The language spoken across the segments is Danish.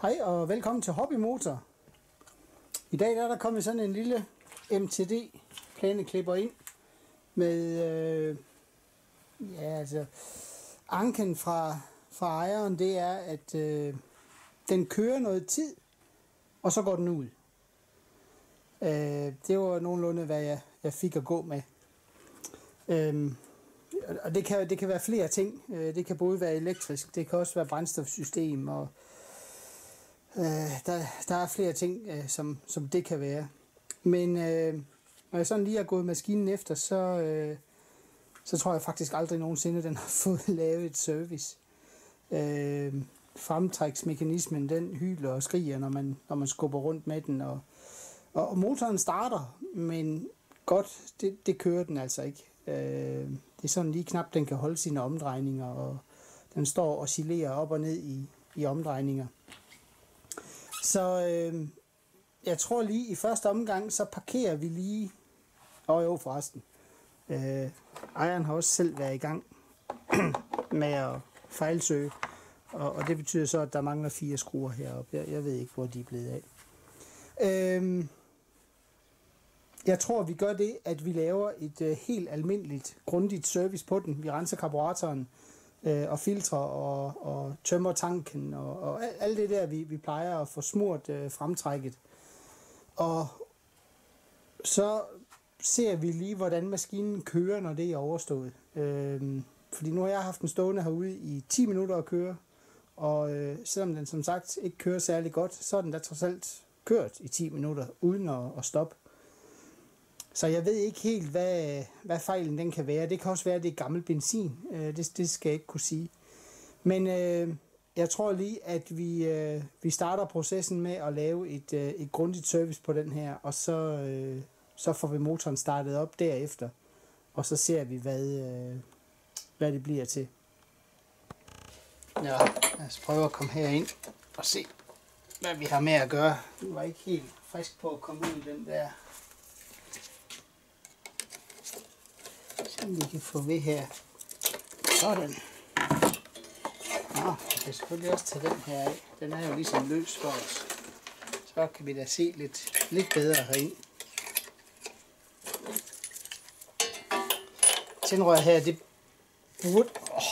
Hej og velkommen til Hobbymotor. I dag er der kommet sådan en lille MTD plæneklipper ind med anken fra ejeren. Det er at den kører noget tid, og så går den ud. Det var nogenlunde hvad jeg fik at gå med. Og det kan være flere ting. Det kan både være elektrisk, det kan også være brændstofsystem, og der er flere ting, som det kan være. Men når jeg sådan lige har gået maskinen efter, så tror jeg faktisk aldrig nogensinde, den har fået lavet et service. Fremtræksmekanismen, den hyler og skriger, når man skubber rundt med den, og motoren starter, men godt, det kører den altså ikke. Det er sådan lige knap, den kan holde sine omdrejninger, og den står og oscillerer op og ned i omdrejninger. Så jeg tror lige i første omgang, så parkerer vi lige. Forresten. Ejeren har også selv været i gang med at fejlsøge, og det betyder så, at der mangler 4 skruer heroppe. Jeg ved ikke, hvor de er blevet af. Jeg tror, vi gør det, at vi laver et helt almindeligt, grundigt service på den. Vi renser karburatoren og filtre og tømmer tanken og alt det der, vi plejer at få smurt fremtrækket. Og så ser vi lige, hvordan maskinen kører, når det er overstået. Fordi nu har jeg haft den stående herude i 10 minutter at køre, og selvom den som sagt ikke kører særlig godt, så er den da trods alt kørt i 10 minutter uden at stoppe. Så jeg ved ikke helt, hvad fejlen den kan være. Det kan også være, at det er gammel benzin. Det skal jeg ikke kunne sige. Men jeg tror lige, at vi starter processen med at lave et grundigt service på den her, og så får vi motoren startet op derefter. Og så ser vi, hvad det bliver til. Ja, lad os prøve at komme herind og se, hvad vi har med at gøre. Du var ikke helt frisk på at komme ud i den der. Så vi kan få ved her. Sådan. Nå, jeg kan selvfølgelig også tage den her af. Den er jo ligesom løs for os. Så kan vi da se lidt bedre herind. Tændrøret her, det burde...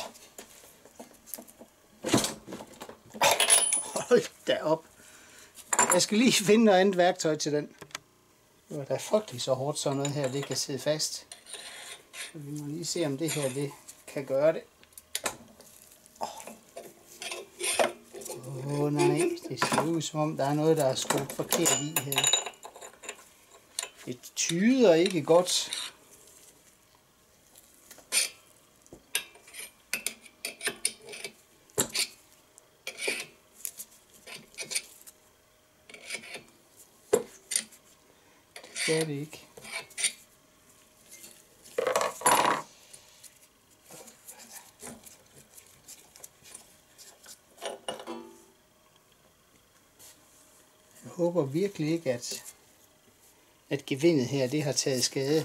Hold da op. Jeg skal lige finde noget andet værktøj til den. Det var da frygteligt så hårdt, sådan noget her, det kan sidde fast. Så vi må lige se, om det her det kan gøre det. Nej, det ser ud som om, der er noget, der er skruet forkert i her. Det tyder ikke godt. Det er det ikke. Jeg håber virkelig ikke, at gevindet her det har taget skade.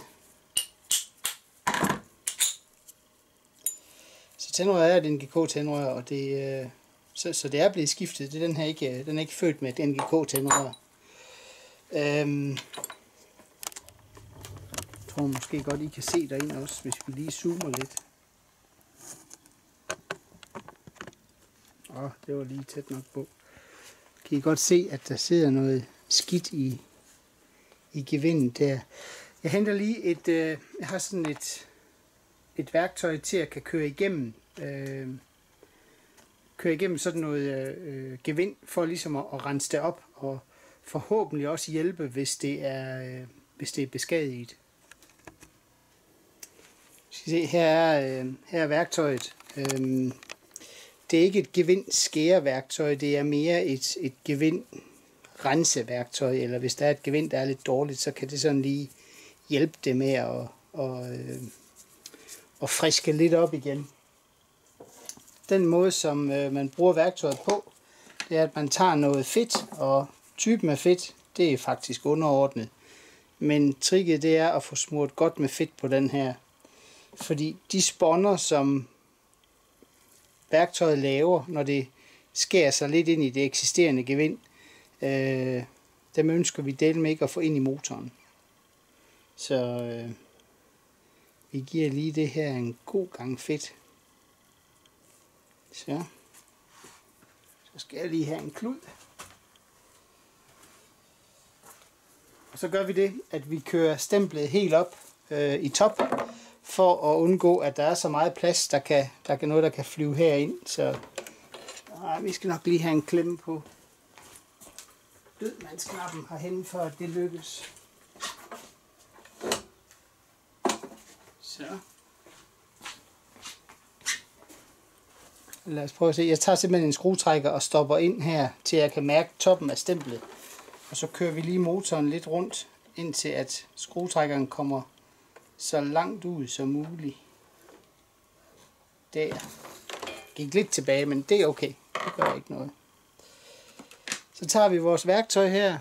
Så tændrøret er et NGK-tændrør, og det, så det er blevet skiftet. Det er den her ikke, den er ikke født med et NGK-tændrør. Jeg tror måske godt, I kan se derinde også, hvis vi lige zoomer lidt. Det var lige tæt nok på. Kan I godt se, at der sidder noget skidt i gevindet der. Jeg henter lige jeg har sådan et værktøj til at kan køre igennem sådan noget gevind, for ligesom at rense det op, og forhåbentlig også hjælpe, hvis det er beskadiget. Skal se, her er værktøjet. Det er ikke et gevind-skæreværktøj, det er mere et gevind-renseværktøj, eller hvis der er et gevind, der er lidt dårligt, så kan det sådan lige hjælpe det med at friske lidt op igen. Den måde, som man bruger værktøjet på, det er, at man tager noget fedt, og typen af fedt, det er faktisk underordnet. Men tricket, det er at få smurt godt med fedt på den her. Fordi de spånder, som værktøjet laver, når det skærer sig lidt ind i det eksisterende gevind. Dem ønsker vi dele med ikke at få ind i motoren. Så vi giver lige det her en god gang fedt. Så skal jeg lige have en klud. Og så gør vi det, at vi kører stemplet helt op i top, for at undgå, at der er så meget plads, der kan noget, der kan flyve herind. Så vi skal nok lige have en klemme på dødmandsknappen herhen, for at det lykkes. Så. Lad os prøve at se. Jeg tager simpelthen en skruetrækker og stopper ind her, til jeg kan mærke toppen af stemplet. Og så kører vi lige motoren lidt rundt, indtil at skruetrækkeren kommer så langt ud som muligt. Der. Gik lidt tilbage, men det er okay. Det gør ikke noget. Så tager vi vores værktøj her.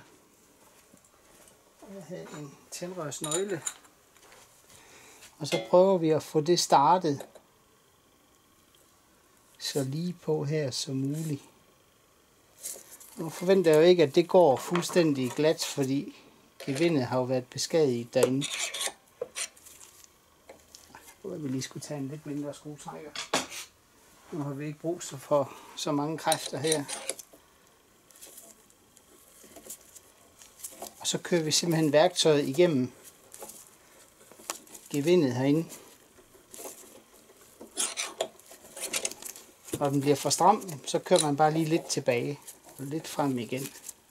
Jeg har en tændrørsnøgle. Og så prøver vi at få det startet så lige på her som muligt. Nu forventer jeg jo ikke, at det går fuldstændig glat, fordi gevindet har jo været beskadiget derinde. Jeg vil lige skulle tage en lidt mindre skruetrækker. Nu har vi ikke brug for så mange kræfter her. Og så kører vi simpelthen værktøjet igennem gevindet herinde. Når den bliver for stram, så kører man bare lige lidt tilbage og lidt frem igen.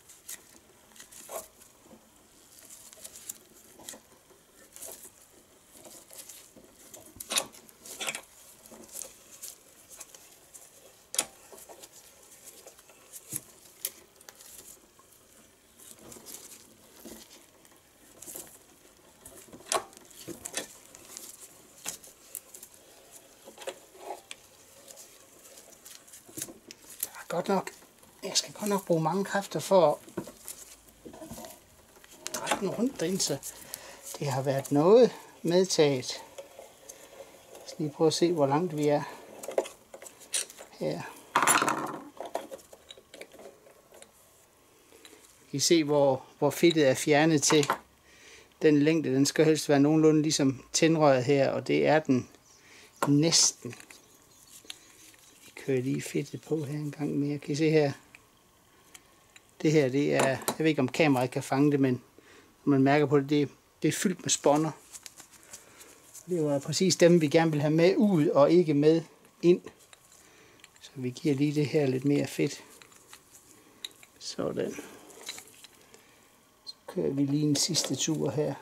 Jeg skal godt nok bruge mange kræfter for at dreje den rundt derind, så det har været noget medtaget. Jeg skal lige prøve at se, hvor langt vi er her. I kan se, hvor fedtet er fjernet til. Den længde, den skal helst være nogenlunde ligesom tændrøret her, og det er den næsten. Kører lige fedtet på her en gang mere. Kan I se her? Det her, det er, jeg ved ikke om kameraet kan fange det, men man mærker på det, det er fyldt med spånder. Det var præcis dem, vi gerne vil have med ud og ikke med ind. Så vi giver lige det her lidt mere fedt. Sådan. Så kører vi lige en sidste tur her.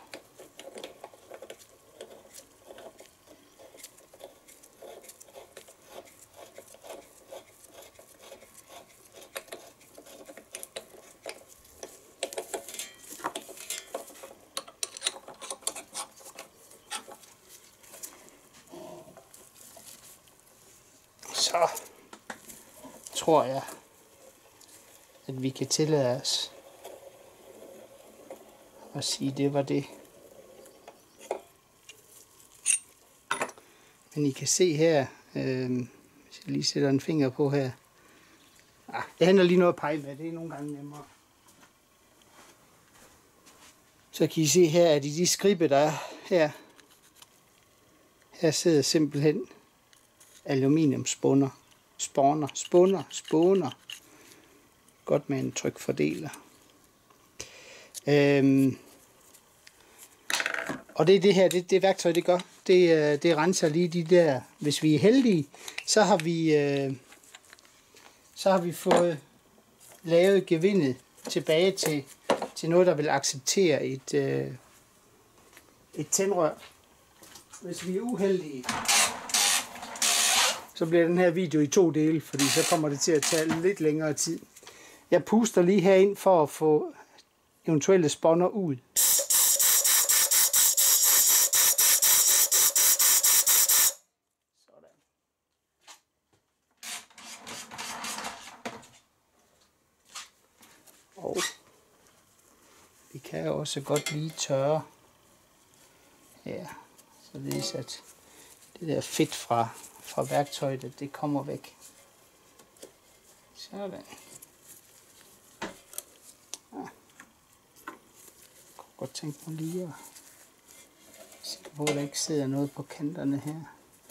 Så tror jeg, at vi kan tillade os at sige, at det var det. Men I kan se her, hvis jeg lige sætter en finger på her. Jeg henter lige noget at pege med, det er nogle gange nemmere. Så kan I se her, at i de skribe, der er her, her sidder simpelthen aluminiumsspåner. Spåner. Godt med en trykfordeler. Og det er det her, det værktøj det gør. Det renser lige de der. Hvis vi er heldige, så har vi fået lavet gevindet tilbage til noget, der vil acceptere et tændrør. Hvis vi er uheldige, så bliver den her video i 2 dele, fordi så kommer det til at tage lidt længere tid. Jeg puster lige herind for at få eventuelle spånder ud. Sådan. Og vi kan også godt lige tørre her, således at det der fedt fra værktøjet, det kommer væk. Sådan. Ja. Jeg kunne godt tænke mig lige at sikre på, at der ikke sidder noget på kanterne her.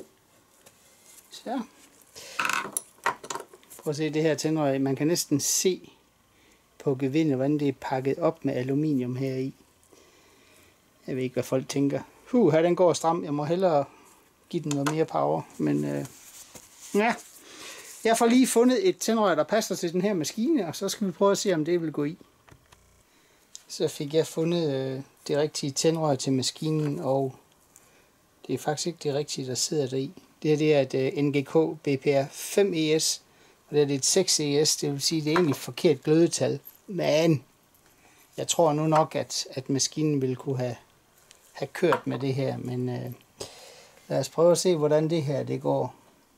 Så. Prøv at se det her tændrør. Man kan næsten se på gevindet, hvordan det er pakket op med aluminium heri. Jeg ved ikke, hvad folk tænker. Her den går stram. Jeg må hellere give den noget mere power. Men ja, jeg får lige fundet et tændrør, der passer til den her maskine, og så skal vi prøve at se, om det vil gå i. Så fik jeg fundet det rigtige tændrør til maskinen, og det er faktisk ikke det rigtige, der sidder deri. Det her det er et NGK BPR 5ES, og det er et 6ES, det vil sige, det er egentlig forkert glødetal. Men jeg tror nu nok, at maskinen ville kunne have kørt med det her, men lad os prøve at se, hvordan det her det går.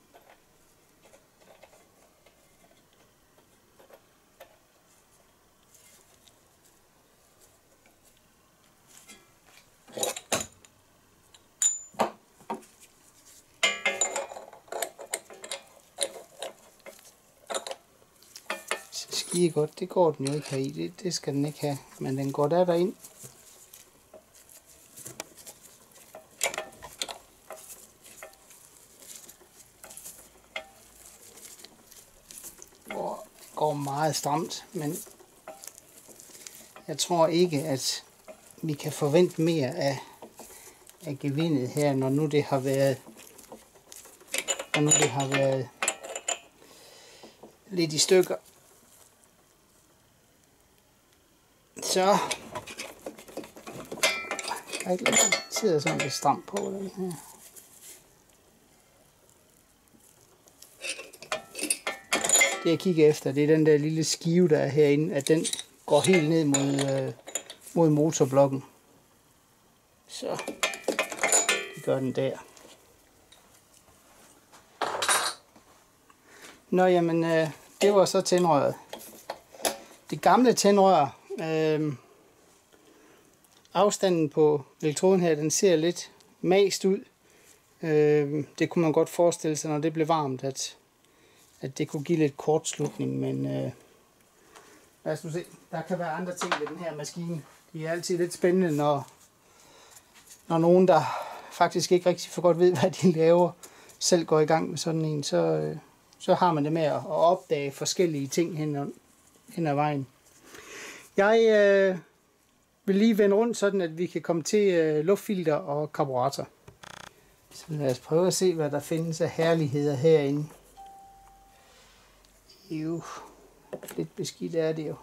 Skide godt, det går den jo ikke her i, det skal den ikke have, men den går derind. Det går meget stramt, men jeg tror ikke, at vi kan forvente mere af gevindet her, når nu det har været lidt i stykker. Så der sidder sådan lidt stramt på den her. Det jeg kigger efter, det er den der lille skive, der er herinde, at den går helt ned mod motorblokken. Så det gør den der. Nå jamen, det var så tændrøret. Det gamle tændrør, afstanden på elektroden her, den ser lidt mast ud. Det kunne man godt forestille sig, når det blev varmt, at det kunne give lidt kortslutning, men lad os nu se. Der kan være andre ting ved den her maskine. Det er altid lidt spændende, når nogen, der faktisk ikke rigtig for godt ved, hvad de laver, selv går i gang med sådan en, så har man det med at opdage forskellige ting hen ad vejen. Jeg vil lige vende rundt, sådan at vi kan komme til luftfilter og karburator. Så lad os prøve at se, hvad der findes af herligheder herinde. Jo, lidt beskidt er det jo.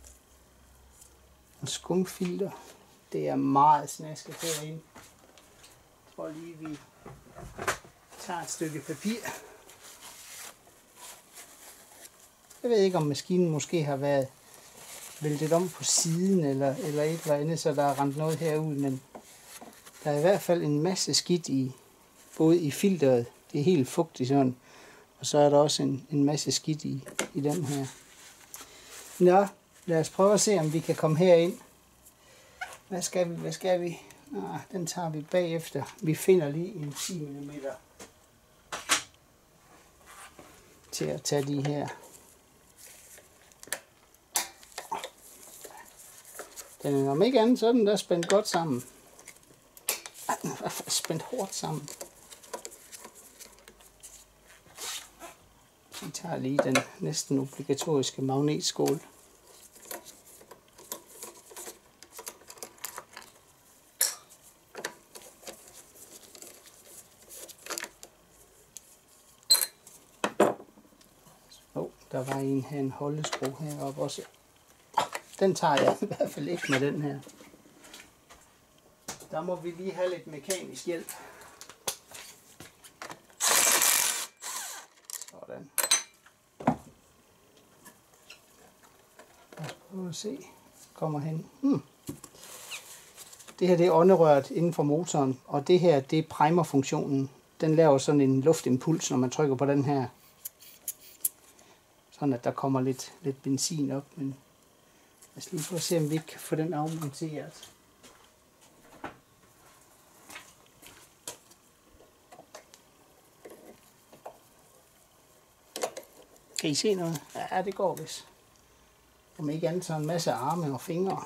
Og skumfilter, det er meget snasket herinde. Jeg tror lige, vi tager et stykke papir. Jeg ved ikke, om maskinen måske har været væltet om på siden eller et eller andet, så der er rendt noget herud, men der er i hvert fald en masse skidt både i filteret, det er helt fugtigt sådan, og så er der også en masse skidt i den her. Nå, lad os prøve at se, om vi kan komme herind. Hvad skal vi? Den tager vi bagefter. Vi finder lige en 10 mm til at tage de her. Den er om ikke andet, så er den der spændt godt sammen. Den er i hvert fald spændt hårdt sammen. Vi tager lige den næsten obligatoriske magnetskål. Der var en holdeskrue heroppe også. Den tager jeg i hvert fald ikke med den her. Der må vi lige have lidt mekanisk hjælp. Sådan. Lad os prøve at se. Kommer hen. Det her det er ånderøret inden for motoren, og det her det er primerfunktionen. Den laver sådan en luftimpuls, når man trykker på den her. Sådan at der kommer lidt benzin op, men lad os lige prøve at se, om vi kan få den afmonteret. Kan I se noget? Ja, det går vist. Om ikke andet så en masse arme og fingre.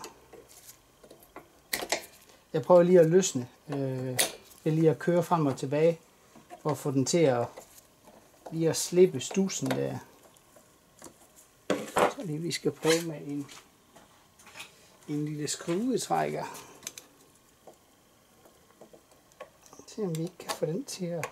Jeg prøver lige at løsne. Jeg lige at køre frem og tilbage. For at få den til at slippe studsen der. Så lige vi skal prøve med en lille skruetrækker. Se om vi ikke kan få den til at...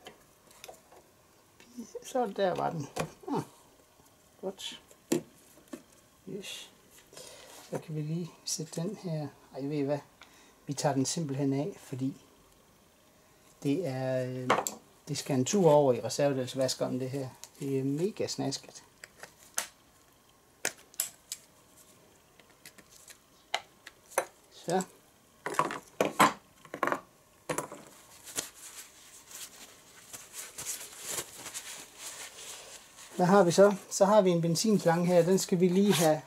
Så der var den. Godt. Yes. Så kan vi lige sætte den her. Ej, ved I hvad? Vi tager den simpelthen af, fordi det skal en tur over i reservedelsvaskeren det her. Det er mega snasket. Så. Hvad har vi så? Så har vi en benzinslange her. Den skal vi lige have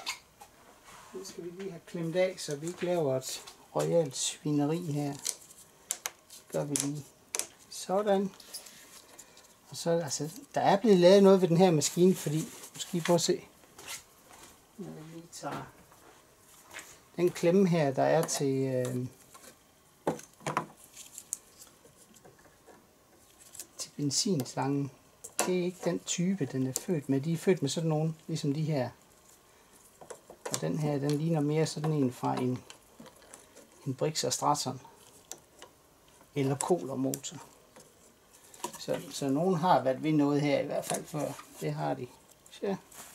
klemt af, så vi ikke laver et royalt svineri her. Så gør vi lige sådan. Og så, altså, der er blevet lavet noget ved den her maskine, fordi, nu skal I prøve at se. Når vi lige tager den klemme her, der er til benzinslangen. Det er ikke den type, den er født med. De er født med sådan nogle, ligesom de her. Og den her, den ligner mere sådan en fra en Brix og Straton. Eller Kohler-motor. Så nogen har været ved noget her i hvert fald før. Det har de. Så.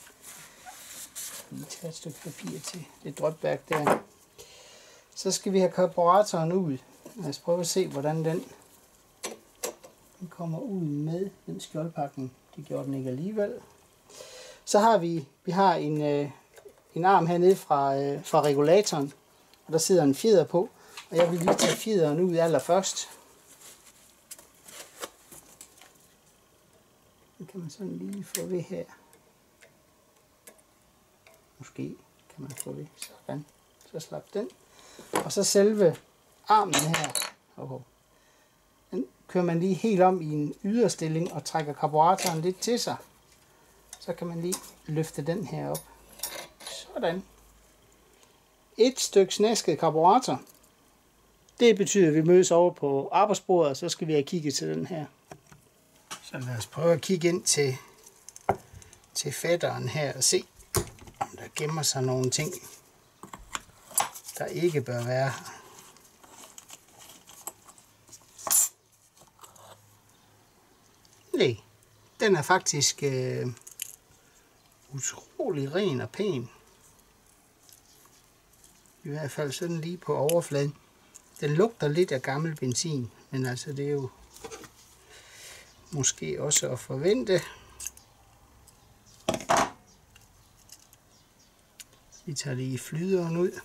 Lige tage et stykke papir til det drypværk der. Så skal vi have karburatoren ud. Lad os prøve at se, hvordan den kommer ud med den skjoldpakning. Det gjorde den ikke alligevel. Så har vi har en arm hernede fra regulatoren, og der sidder en fjeder på, og jeg vil lige tage fjederen ud allerførst. Den kan man sådan lige få ved her. Måske kan man få ved sådan. Så slap den. Og så selve armen her. Den kører man lige helt om i en yderstilling og trækker karburatoren lidt til sig. Så kan man lige løfte den her op. Sådan. Et stykke snasket karburator. Det betyder, at vi mødes over på arbejdsbordet, og så skal vi have kigget til den her. Så lad os prøve at kigge ind til fætteren her og se, om der gemmer sig nogle ting, der ikke bør være her. Nej, den er faktisk utrolig ren og pæn. I hvert fald sådan lige på overfladen. Den lugter lidt af gammel benzin, men altså det er jo måske også at forvente. Vi tager lige flyderen ud.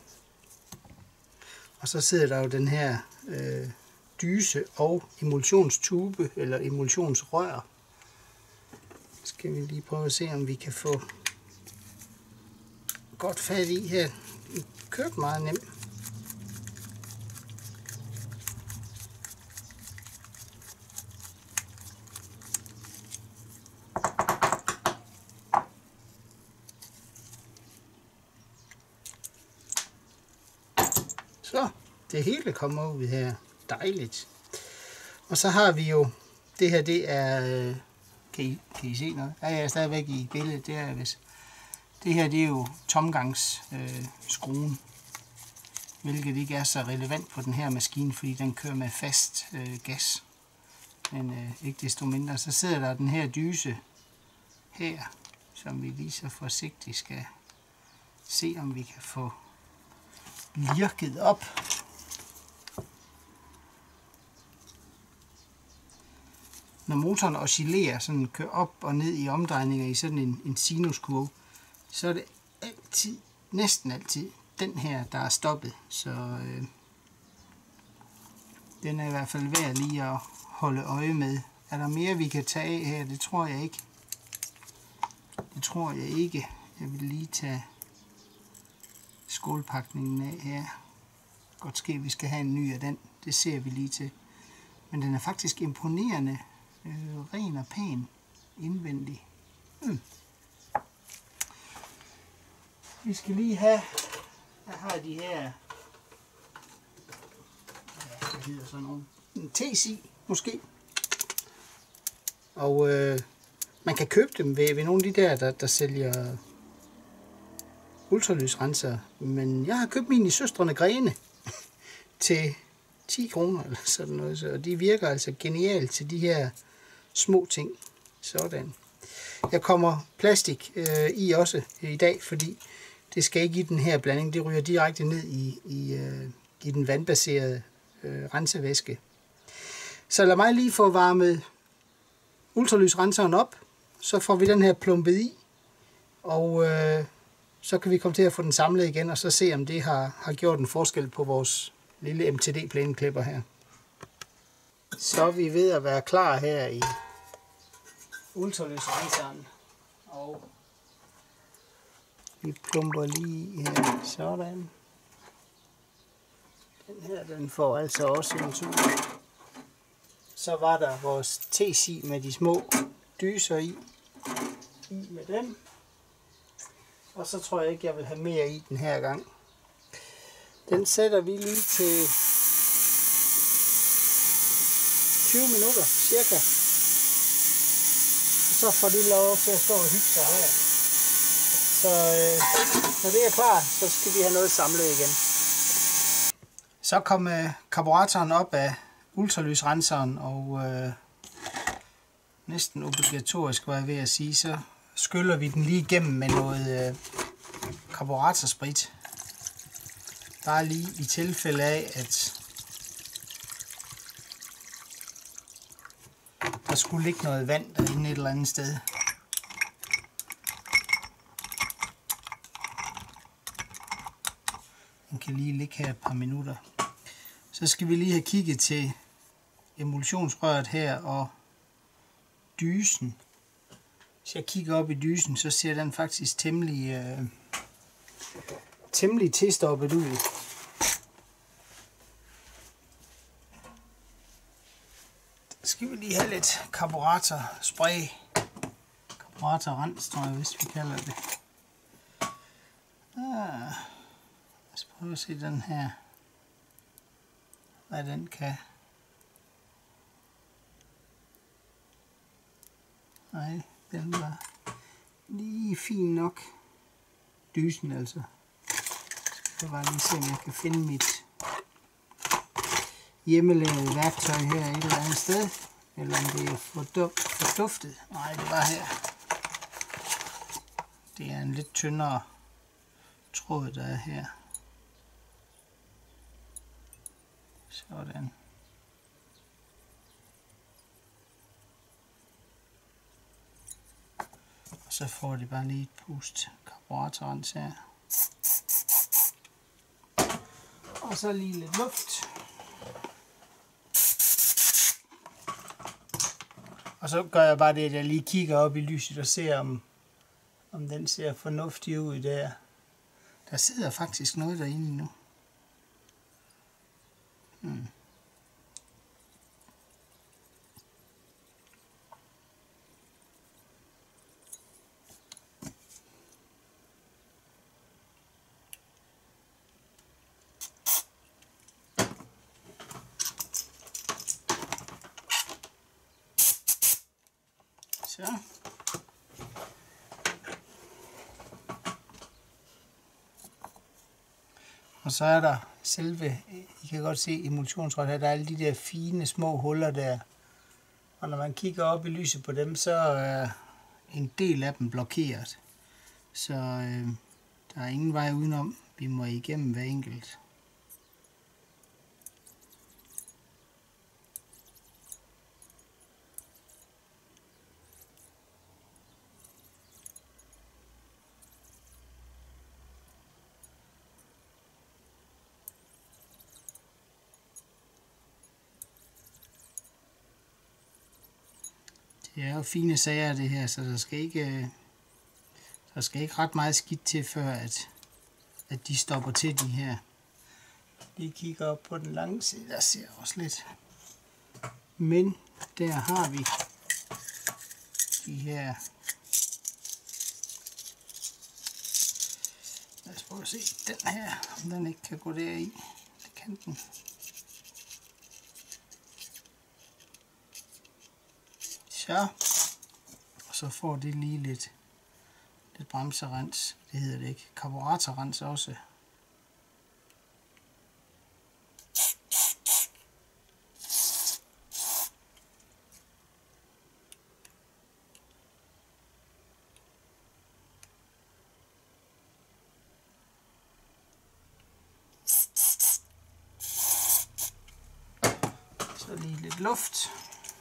Og så sidder der jo den her dyse og emulsionstube eller emulsionsrør. Skal vi lige prøve at se, om vi kan få godt fat i her. Det kørte meget nemt. Så, det hele kommer ud her. Dejligt. Og så har vi jo, det her det er, kan I se noget? Ja, jeg er stadigvæk i billedet, det er vist. Det her det er jo tomgangsskruen, hvilket ikke er så relevant på den her maskine, fordi den kører med fast gas. Men ikke desto mindre, så sidder der den her dyse her, som vi lige så forsigtigt skal se, om vi kan få lirket op. Når motoren oscillerer, sådan kører op og ned i omdrejninger i sådan en sinuskurve, så er det altid, næsten altid, den her, der er stoppet. Så den er i hvert fald værd lige at holde øje med. Er der mere, vi kan tage af her? Det tror jeg ikke. Det tror jeg ikke. Jeg vil lige tage skålpakningen af her. Godt ske, vi skal have en ny af den. Det ser vi lige til. Men den er faktisk imponerende ren og pæn indvendig. Vi skal lige have, jeg har de her, hvad hedder sådan nogle, en TC måske. Og man kan købe dem ved nogle af de der sælger ultralysrenser. Men jeg har købt mine i Søstrene Grene til 10 kroner eller sådan noget. Og de virker altså genialt til de her små ting. Sådan. Jeg kommer plastik i også i dag, fordi det skal ikke i den her blanding. Det ryger direkte ned i den vandbaserede rensevæske. Så lad mig lige få varmet ultralysrenseren op. Så får vi den her plumpet i. Og så kan vi komme til at få den samlet igen, og så se om det har gjort en forskel på vores lille MTD-plæneklipper her. Så er vi ved at være klar her i ultralysrenseren. Og vi plumper lige her, sådan. Den her, den får altså også en tur. Så var der vores TC med de små dyser i med dem. Og så tror jeg ikke, jeg vil have mere i den her gang. Den sætter vi lige til 20 minutter cirka. Og så får de lov til at stå og hygge sig her. Så når det er klar, så skal vi have noget samlet igen. Så kom karburatoren op af ultralysrenseren, og næsten obligatorisk, var jeg ved at sige, så skyller vi den lige igennem med noget karburatorsprit. Bare lige i tilfælde af, at der skulle ligge noget vand derinde et eller andet sted. Den kan lige ligge her et par minutter. Så skal vi lige have kigget til emulsionsrøret her og dysen. Hvis jeg kigger op i dysen, så ser den faktisk temmelig tilstoppet ud. Så skal vi lige have lidt karburatorspray. Karburatorrens, tror jeg, hvis vi kalder det. Lad os prøve at se den her. Hvad den kan. Nej, den var lige fin nok. Dysen altså. Så bare lige se, om jeg kan finde mit hjemmelavede værktøj her et eller andet sted. Eller om det er forduftet. Nej, det var her. Det er en lidt tyndere tråd, der er her. Sådan. Og så får det bare lige et pust karburatorrens her. Og så lige lidt luft. Og så gør jeg bare det, at jeg lige kigger op i lyset og ser, om den ser fornuftig ud der. Der sidder faktisk noget derinde nu. Så. Og så er der selve, I kan godt se emulsionsrøret her, der er alle de der fine små huller der. Og når man kigger op i lyset på dem, så er en del af dem blokeret. Så der er ingen vej udenom. Vi må igennem hver enkelt. Det er jo fine sager det her, så der skal ikke ret meget skidt til, før at de stopper til de her. Lige kigger op på den lange side, der ser også lidt. Men der har vi de her prøve at se den her, om den ikke kan gå deri. Det kan den. Så. Og så får det lige lidt bremserens. Det hedder det ikke. Karburatorrens også. Så lige lidt luft.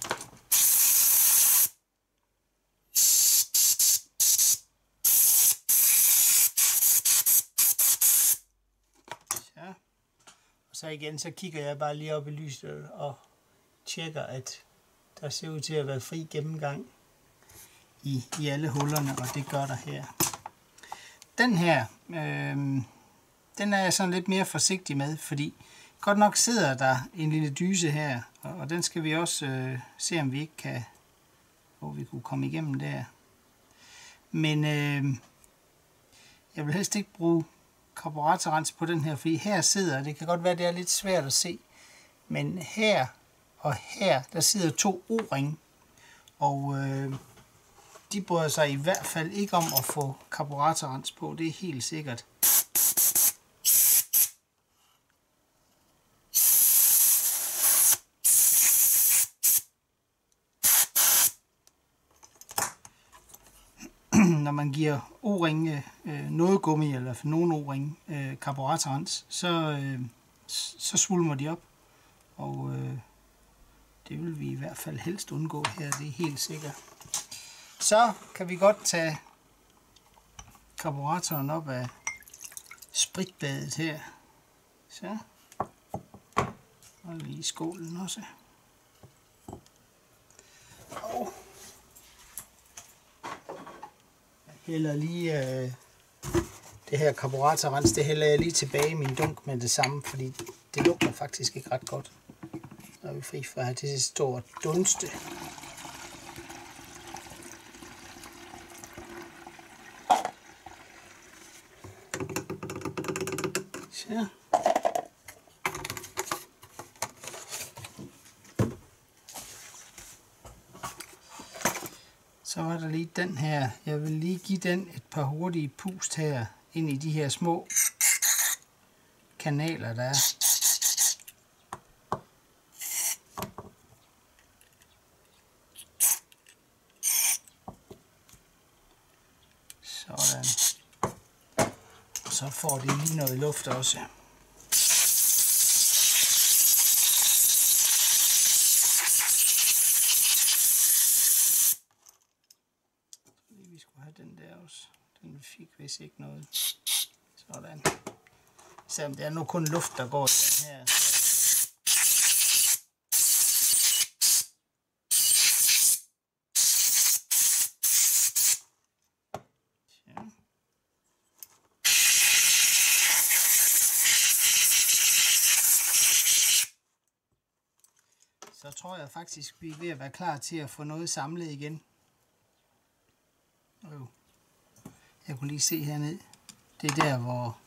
Så igen, så kigger jeg bare lige op i lyset og tjekker, at der ser ud til at være fri gennemgang i alle hullerne, og det gør der her. Den her, den er jeg sådan lidt mere forsigtig med, fordi godt nok sidder der en lille dyse her, og den skal vi også se, om vi ikke kan, hvor vi kunne komme igennem der. Men jeg vil helst ikke bruge karburatorrens på den her, fordi her sidder, det kan godt være, det er lidt svært at se, men her og her, der sidder 2 O-ringe, og de bryder sig i hvert fald ikke om at få karburatorrens på, det er helt sikkert. Når man giver O-ringe noget gummi, eller for nogle O-ringe karburatorrens, så svulmer de op, og det vil vi i hvert fald helst undgå her, det er helt sikkert. Så kan vi godt tage karburatoren op af spritbadet her. Så. Og lige skålen også. Og jeg hælder lige det her karburatorrens, det hælder jeg lige tilbage i min dunk med det samme, fordi det lugter faktisk ikke ret godt. Så er vi fri for at have det store dunste. Så. Så var der lige den her. Jeg vil lige give den et par hurtige pust her ind i de her små kanaler, der er. Sådan. Og så får det lige noget luft også. Vi skulle have den der også. Den fik vist ikke noget. Sådan. Selvom det er nu kun luft, der går i den her. Så tror jeg faktisk, vi er ved at være klar til at få noget samlet igen. Jeg kunne lige se hernede. Det er der,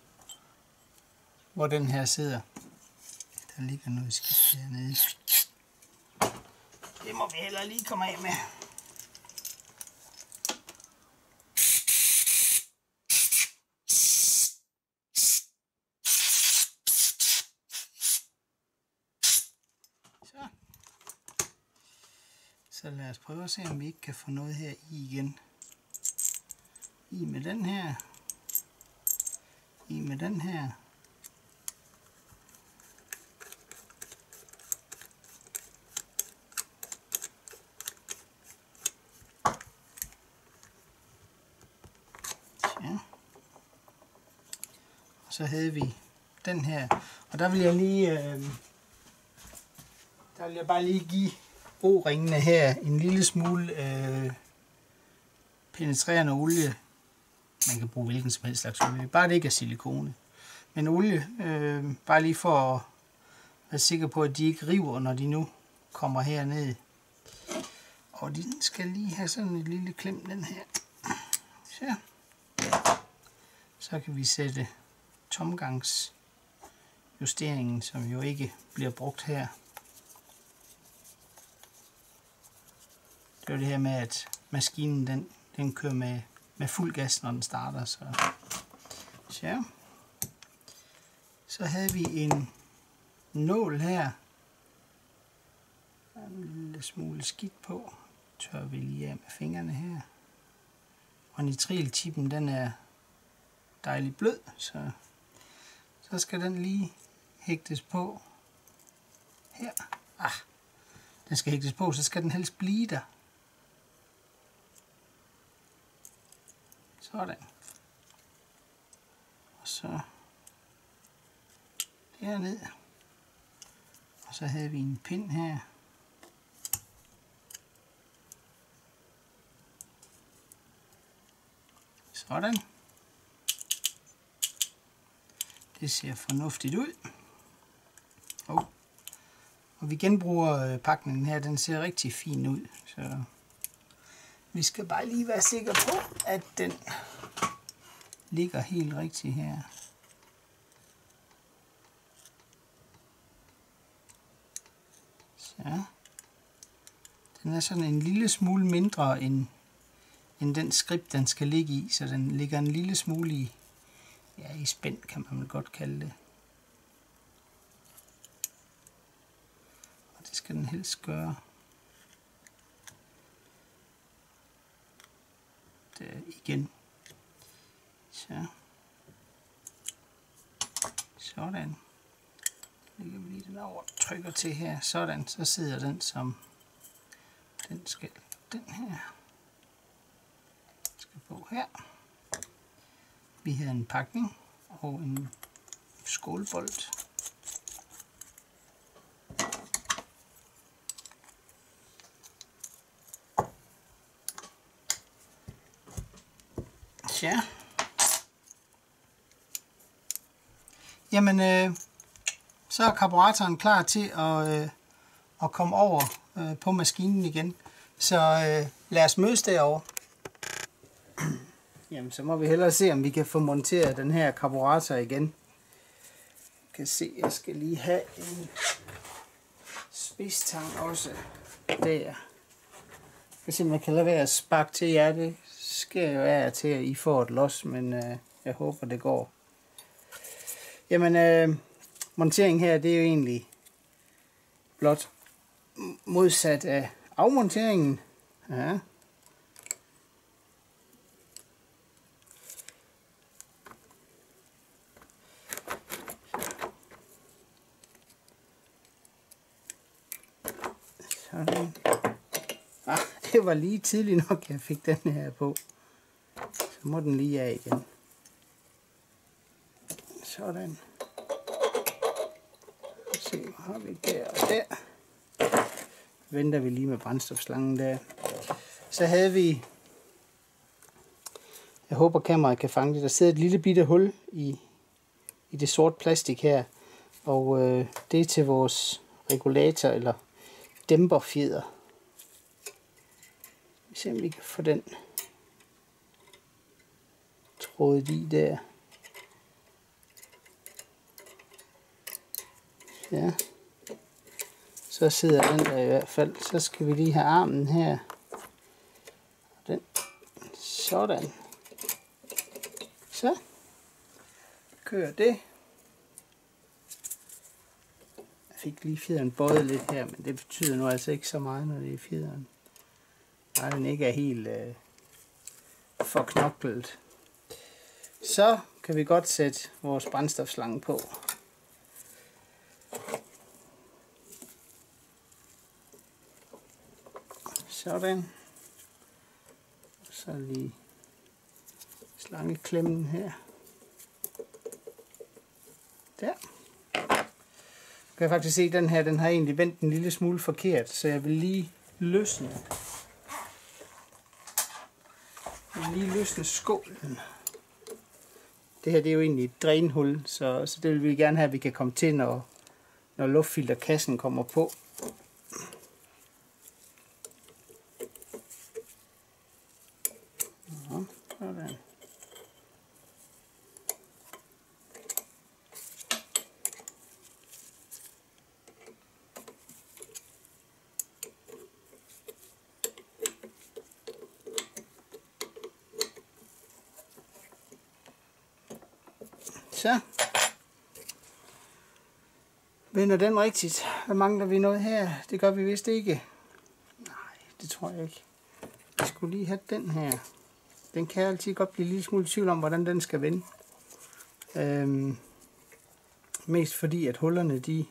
hvor den her sidder. Der ligger noget skidt hernede. Det må vi heller lige komme af med. Så lad os prøve at se, om vi ikke kan få noget her i igen. I med den her. I med den her. Ja. Og så havde vi den her. Og der vil jeg lige, der vil jeg bare lige give O-ringene her en lille smule penetrerende olie. Man kan bruge hvilken som helst slags olie, bare det ikke er silikone. Men olie, bare lige for at være sikker på, at de ikke river, når de nu kommer herned. Og de skal lige have sådan et lille klem, den her. Så kan vi sætte tomgangsjusteringen, som jo ikke bliver brugt her. Det er det her med, at maskinen den kører med fuld gas, når den starter. Så havde vi en nål her. Der er en lille smule skidt på. Tør vi lige af med fingrene her. Og nitriltippen, den er dejligt blød, så skal den lige hægtes på her. Den skal hægtes på, så skal den helst blive der. Sådan. Og så herned. Og så havde vi en pind her. Sådan. Det ser fornuftigt ud. Og vi genbruger pakningen her, den ser rigtig fin ud. Så vi skal bare lige være sikre på, at den ligger helt rigtigt her. Så. Den er sådan en lille smule mindre end den skript, den skal ligge i, så den ligger en lille smule i spænd, kan man vel godt kalde det. Og det skal den helst gøre. Der igen. Så. Sådan. Lægger vi lige den over, trykker til her. Sådan, så sidder den som den skal. Den her skal på her. Vi havde en pakning og en skålbold. Ja. Jamen, så er karburatoren klar til at komme over på maskinen igen. Så lad os mødes derovre. Jamen, så må vi hellere se, om vi kan få monteret den her karburator igen. Jeg kan se, jeg skal lige have en spidstang også der. Jeg kan se, om jeg kan lade være at sparke til jer. Det sker jo af til, at I får et los, men jeg håber, det går. Jamen, montering her, det er jo egentlig blot modsat af afmonteringen. Ja. Sådan. Det var lige tidligt nok, jeg fik den her på. Så må den lige af igen. Sådan. Se, hvad har vi der og der. Venter vi lige med brændstofslangen der. Så havde vi, jeg håber kameraet kan fange det, der sidder et lille bitte hul i det sorte plastik her. Og det er til vores regulator eller dæmperfjeder. Vi ser, om vi kan få den trådet i der. Ja. Så sidder den der i hvert fald. Så skal vi lige have armen her. Den. Sådan. Så. Kører det. Jeg fik lige fjederen bøjet lidt her, men det betyder nu altså ikke så meget, når det er fjederen. Nej, den ikke er helt forknoklet. Så kan vi godt sætte vores brændstofslange på. Sådan. Så lige slangeklemmen her. Der. Kan jeg faktisk se, at den her, den har egentlig vendt en lille smule forkert, så jeg vil lige løsne. Skålen. Det her, det er jo egentlig et drænhul, så det vil vi gerne have, at vi kan komme til, når luftfilterkassen kommer på. Sådan. Så vender den rigtigt. Hvad mangler vi noget her? Det gør vi vist ikke. Nej, det tror jeg ikke. Jeg skulle lige have den her. Den kan jeg altid godt blive lidt smule i tvivl om, hvordan den skal vende. Mest fordi, at hullerne, de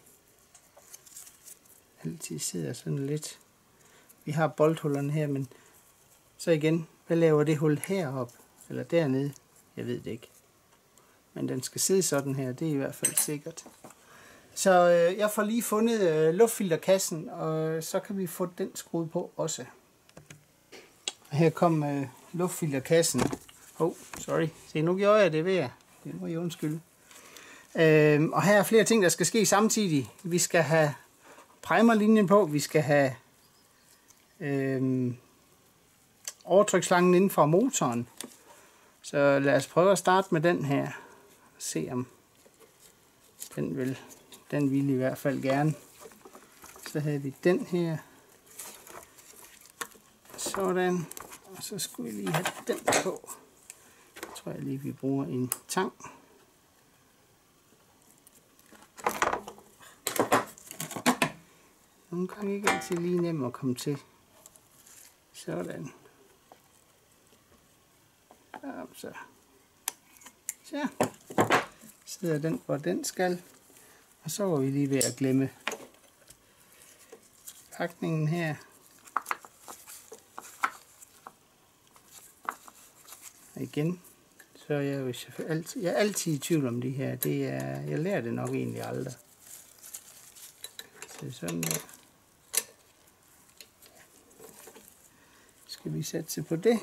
altid sidder sådan lidt. Vi har bolthullerne her, men så igen, hvad laver det hul heroppe? Eller dernede? Jeg ved det ikke. Men den skal sidde sådan her, det er i hvert fald sikkert. Så jeg får lige fundet luftfilterkassen, og så kan vi få den skruet på også. Her kom luftfilterkassen. Sorry. Se, nu gjorde jeg det ved jer. Det må I undskylde. Og her er flere ting, der skal ske samtidig. Vi skal have primerlinjen på. Vi skal have overtryksslangen inden for motoren. Så lad os prøve at starte med den her. Se om den vil i hvert fald gerne. Så havde vi den her. Sådan. Og så skulle vi lige have den på. Jeg tror jeg lige, vi bruger en tang. Nogle gange ikke altid lige nemt at komme til. Sådan. Så sidder den, hvor den skal. Og så var vi lige ved at glemme pakningen her. Og igen, så er jeg jo altid i tvivl om de her. Jeg lærer det nok egentlig aldrig. Så sådan der. Skal vi satse på det?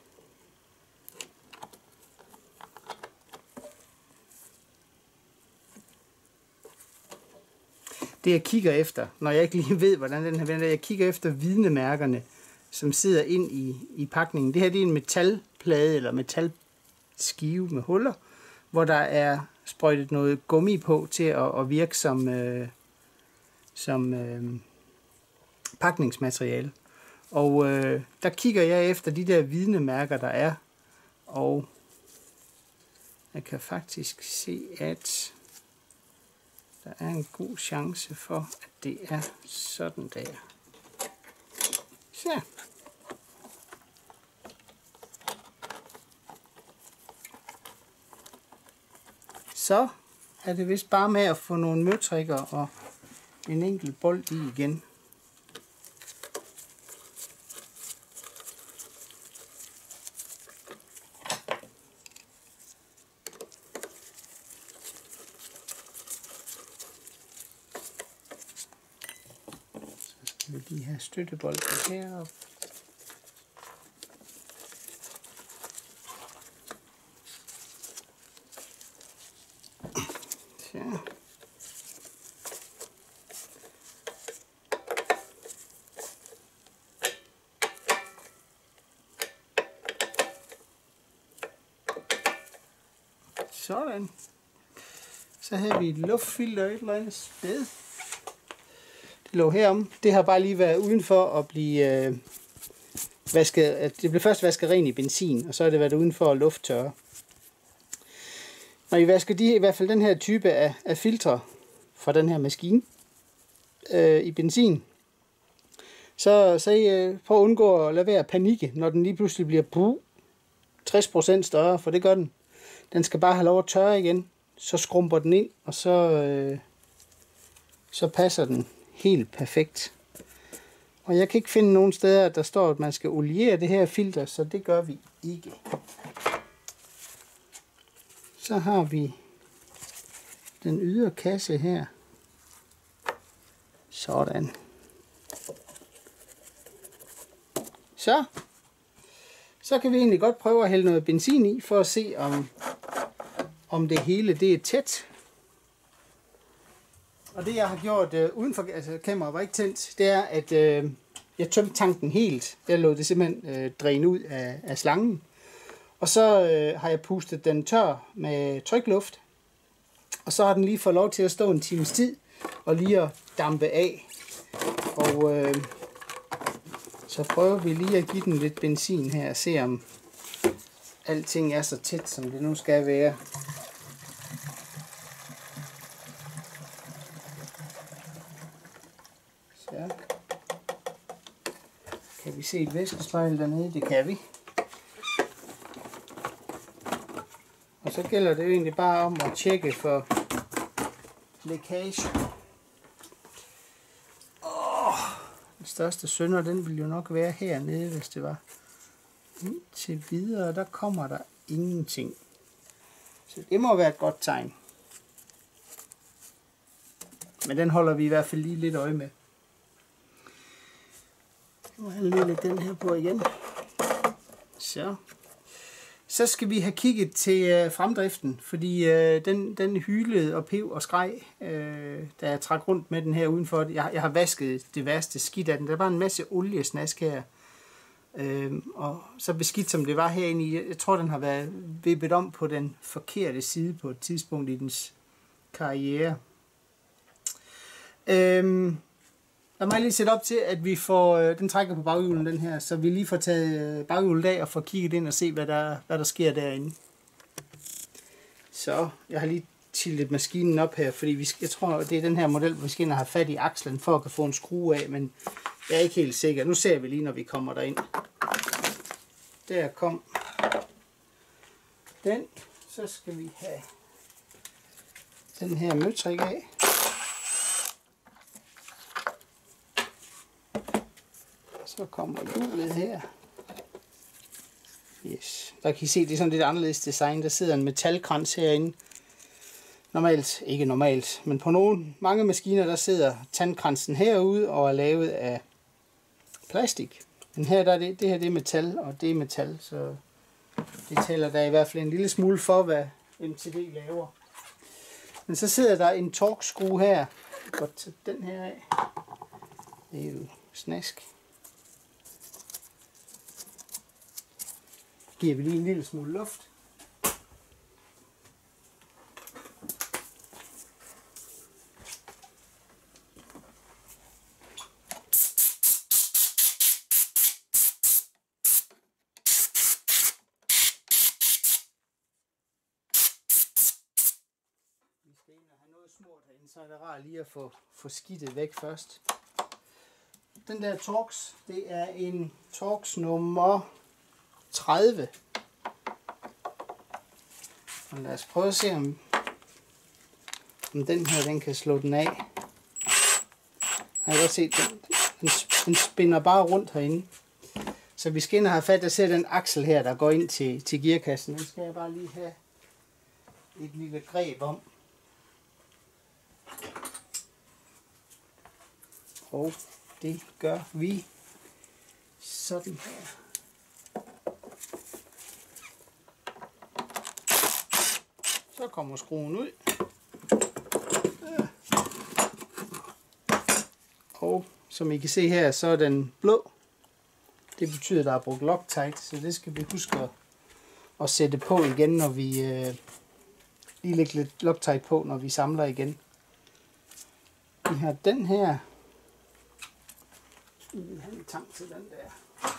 Det jeg kigger efter, når jeg ikke lige ved, hvordan den her vender, jeg kigger efter vidnemærkerne, som sidder ind i pakningen. Det her det er en metalplade eller metalskive med huller, hvor der er sprøjtet noget gummi på til at virke som pakningsmateriale. Og der kigger jeg efter de der vidnemærker, der er, og jeg kan faktisk se, at der er en god chance for, at det er sådan der. Så. Så er det vist bare med at få nogle møtrikker og en enkelt bold i igen. Så skal vi lige have støttebolden heroppe. Sådan. Så havde vi et luftfilter et eller andet sted. Det lå herom. Det har bare lige været udenfor at blive vasket. Det blev først vasket ren i benzin, og så har det været udenfor at lufttørre. Når I vasker i hvert fald den her type af filtre fra den her maskine i benzin, så prøv at undgå at lade være at panikke, når den lige pludselig bliver 60% større, for det gør den. Den skal bare have lov at tørre igen, så skrumper den ind, og så passer den helt perfekt. Og jeg kan ikke finde nogen steder, der står, at man skal oliere det her filter, så det gør vi ikke. Så har vi den ydre kasse her. Sådan. Så kan vi egentlig godt prøve at hælde noget benzin i, for at se om det hele det er tæt. Og det jeg har gjort udenfor, altså kameraet var ikke tændt, det er at jeg tømte tanken helt. Jeg lod det simpelthen dræne ud af slangen. Og så har jeg pustet den tør med trykluft. Og så har den lige fået lov til at stå en times tid og lige at dampe af. Og så prøver vi lige at give den lidt benzin her og se om alting er så tæt som det nu skal være. Kan vi se et væskespejl dernede? Det kan vi. Og så gælder det jo egentlig bare om at tjekke for lækage. Den største synder, den ville jo nok være hernede, hvis det var. Indtil videre, der kommer der ingenting. Så det må være et godt tegn. Men den holder vi i hvert fald lige lidt øje med. Nu må jeg lige lægge den her på igen. Så skal vi have kigget til fremdriften, fordi den hylede og pev og skreg, da jeg trak rundt med den her udenfor. Jeg har vasket det værste skidt af den. Der var en masse oliesnask her. Og så beskidt som det var herinde i, jeg tror den har været vippet om på den forkerte side på et tidspunkt i dens karriere. Lad mig lige sætte op til, at vi får, den trækker på baghjulen den her, så vi lige får taget baghjulet af og får kigget ind og se, hvad der sker derinde. Så jeg har lige tiltet maskinen op her, fordi jeg tror, det er den her model, hvor vi skal ind og have fat i akslen, for at kunne få en skrue af, men jeg er ikke helt sikker. Nu ser vi lige, når vi kommer derind. Der kom den. Så skal vi have den her møtrik af. Så kommer hjulet her. Yes. Der kan I se, det er sådan lidt anderledes design. Der sidder en metalkrans herinde. Normalt, ikke normalt, men på mange maskiner, der sidder tandkransen herude og er lavet af plastik. Men her, det her det er metal, og det er metal, så det tæller der i hvert fald en lille smule for, hvad MTD laver. Men så sidder der en torkskrue her. Jeg kan godt tage den her af. Det er jo snask. Giver vi lige en lille smule luft. Så er det rart lige at få skidtet væk først. Den der Torx, det er en Torx nummer 30. Og lad os prøve at se, om den her den kan slå den af. Jeg kan godt se, den spinner bare rundt herinde. Så vi skal ind og have fat, der ser den aksel her, der går ind til gearkassen. Den skal jeg bare lige have et lille greb om. Og det gør vi sådan her. Så kommer skruen ud. Og som I kan se her, så er den blå. Det betyder, at der er brugt Loctite, så det skal vi huske at sætte på igen, når vi lige lægger lidt Loctite på, når vi samler igen. Vi har den her. Vi har en tang til den der.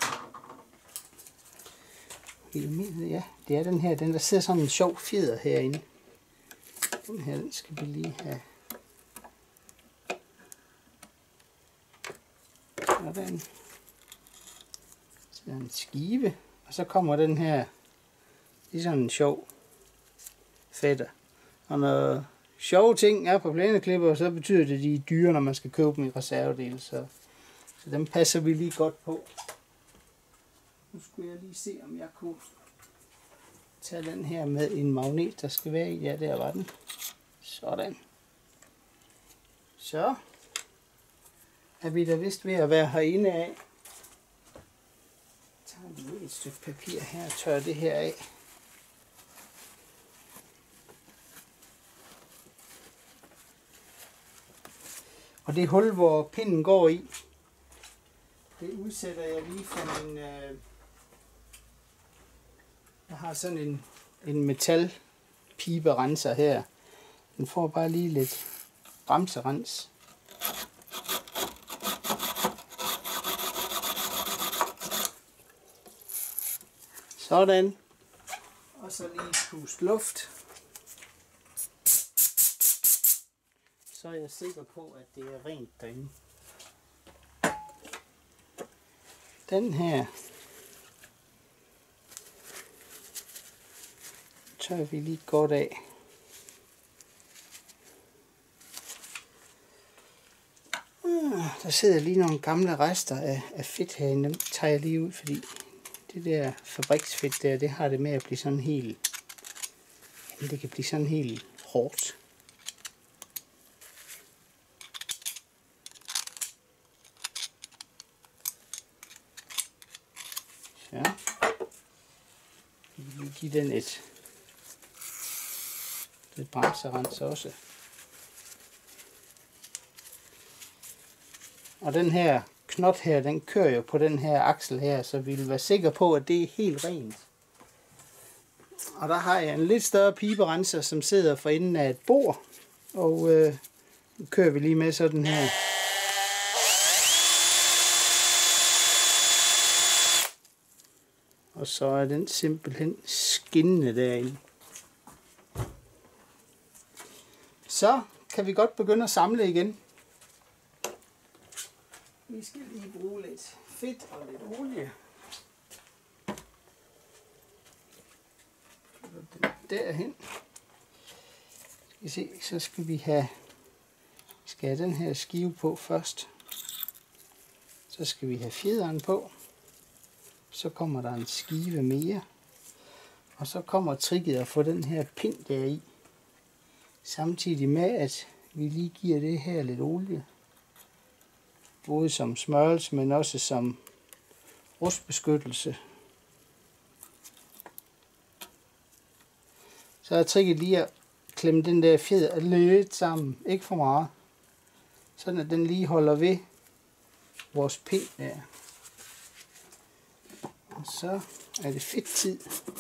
Ja, det er den her. Den der sidder sådan en sjov fjeder herinde. Den her, den skal vi lige have. Sådan. Så er en skive. Og så kommer den her. Det er sådan en sjov fætter. Og når sjove ting er på plæneklipper, så betyder det, at de er dyre, når man skal købe dem i reservedele. Så dem passer vi lige godt på. Nu skulle jeg lige se, om jeg kunne tage den her med en magnet, der skal være i. Ja, der var den. Sådan. Så er vi da vist ved at være herinde af. Jeg tager lige et stykke papir her og tørrer det her af. Og det hul, hvor pinden går i, det udsætter jeg lige for min... Jeg har sådan en metalpiberenser her. Den får bare lige lidt bremserens. Sådan. Og så lige pust luft. Så er jeg sikker på, at det er rent derinde. den her tør vi lige godt af. Der sidder lige nogle gamle rester af fedt herinde. Dem tager jeg lige ud, fordi det der fabriksfedt der, det har det med at blive sådan helt... Jamen, det kan blive sådan helt hårdt. Så. Vi vil lige give den et bremserens også. Og den her knot her, den kører jo på den her aksel her, så vi vil være sikre på, at det er helt rent. Og der har jeg en lidt større piberenser, som sidder for enden af et bord. Og nu kører vi lige med sådan her. Og så er den simpelthen skinnende derinde. Så kan vi godt begynde at samle igen. Vi skal lige bruge lidt fedt og lidt olie. Derhen. Skal I se, så skal vi have den her skive på først. Så skal vi have fjederen på. Så kommer der en skive mere. Og så kommer tricket at få den her pind der i. Samtidig med, at vi lige giver det her lidt olie. Både som smørelse, men også som rustbeskyttelse. Så er tricket lige at klemme den der fjeder lidt sammen. Ikke for meget. Sådan at den lige holder ved vores pind der. Og så er det fedt tid.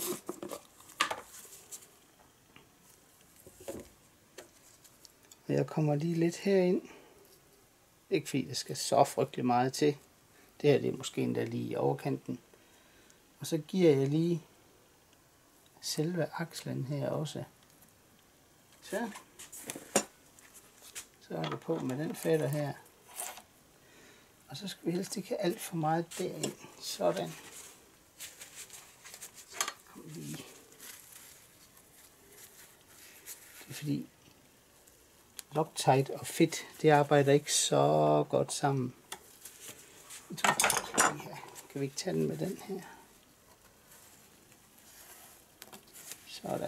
Og jeg kommer lige lidt herind. Ikke fordi det skal så frygtelig meget til. Det her det er måske endda lige i overkanten. Og så giver jeg lige selve akslen her også. Så er det på med den fætter her. Og så skal vi helst ikke have alt for meget derind. Sådan. Kom lige. Det er fordi Loctite og fedt, det arbejder ikke så godt sammen. Kan vi ikke tage den med den her? Sådan.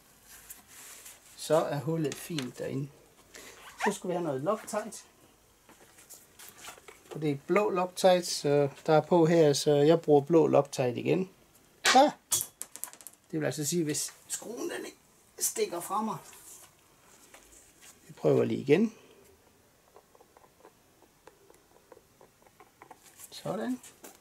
Så er hullet fint derinde. Så skal vi have noget Loctite. Og det er blå Loctite, så der er på her, så jeg bruger blå Loctite igen. Ja. Det vil altså sige, hvis skruen den ikke stikker fra mig. Vi prøver lige igen. Sådan.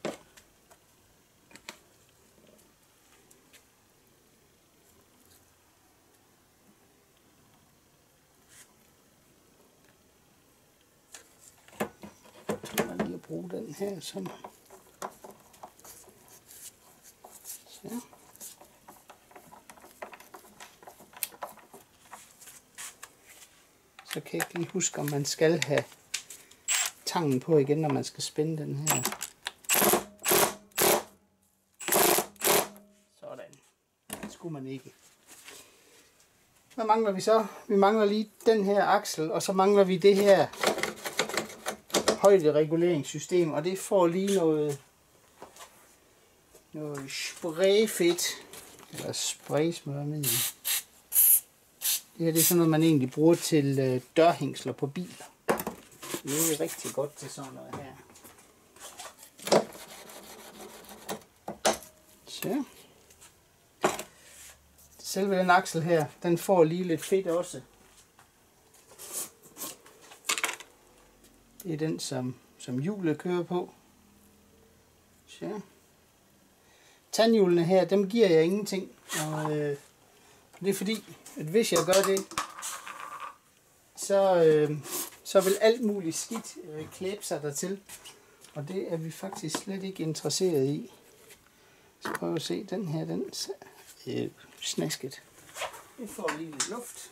Og lige at bruge den her som. Så. Så kan jeg ikke lige huske, om man skal have tangen på igen, når man skal spænde den her. Sådan. Det skulle man ikke. Hvad mangler vi så? Vi mangler lige den her aksel, og så mangler vi det her højdereguleringssystem, og det får lige noget sprayfedt, eller spraysmørmiddel. Det her det er sådan noget, man egentlig bruger til dørhængsler på biler. Det er rigtig godt til sådan noget her. Så. Selve den aksel her, den får lige lidt fedt også. Det er den, som hjulet kører på. Så. Tandhjulene her, dem giver jeg ingenting. Og det er fordi, at hvis jeg gør det, så vil alt muligt skidt klæbe sig dertil. Og det er vi faktisk slet ikke interesseret i. Så prøv at se, den her, den er snasket. Vi får lige lidt luft.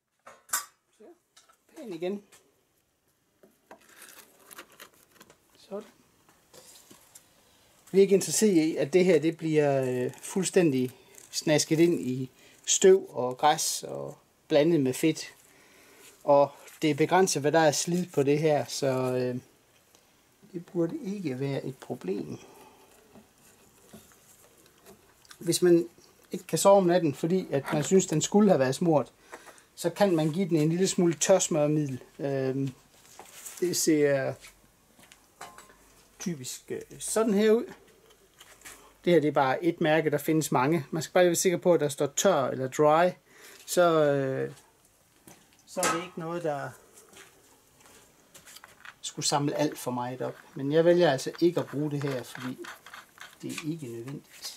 Så, pæn igen. Sådan. Vi er ikke interesseret i, at det her det bliver fuldstændig snasket ind i støv og græs og blandet med fedt. Og det er begrænset, hvad der er slid på det her, så det burde ikke være et problem. Hvis man ikke kan sove om natten, fordi at man synes, den skulle have været smurt, så kan man give den en lille smule tørsmørmiddel. Det ser typisk sådan her ud. Det her det er bare et mærke, der findes mange. Man skal bare være sikker på, at der står tør eller dry. Så er det ikke noget, der skulle samle alt for meget op. Men jeg vælger altså ikke at bruge det her, fordi det er ikke nødvendigt.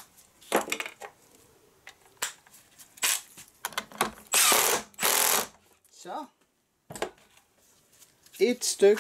Så. Et stykke.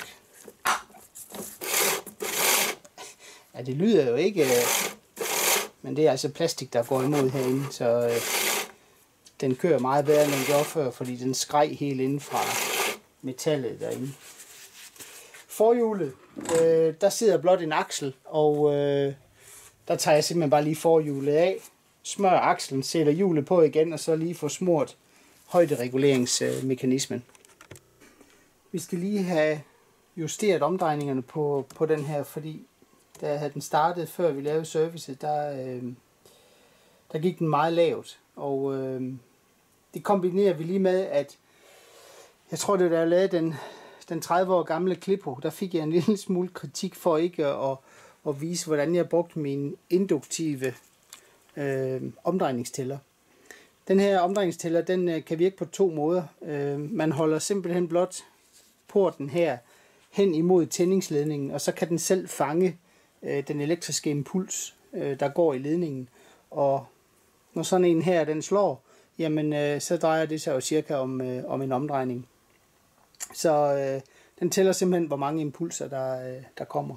Ja, det lyder jo ikke, men det er altså plastik, der går imod herinde, så den kører meget bedre, end den gjorde før, fordi den skreg helt inden fra metallet derinde. Forhjulet, der sidder blot en aksel, og der tager jeg simpelthen bare lige forhjulet af, smører akslen, sætter hjulet på igen, og så lige får smurt højdereguleringsmekanismen. Vi skal lige have justeret omdrejningerne på den her, fordi da havde den startet, før vi lavede servicet, der gik den meget lavt. Og det kombinerer vi lige med, at jeg tror, det da jeg lavede den 30 år gamle Clippo, der fik jeg en lille smule kritik for ikke at vise, hvordan jeg brugte min induktive omdrejningstæller. Den her omdrejningstæller, den kan virke på 2 måder. Man holder simpelthen blot porten her hen imod tændingsledningen, og så kan den selv fange den elektriske impuls, der går i ledningen. Og når sådan en her, den slår, jamen så drejer det sig jo cirka om en omdrejning. Så den tæller simpelthen, hvor mange impulser, der kommer.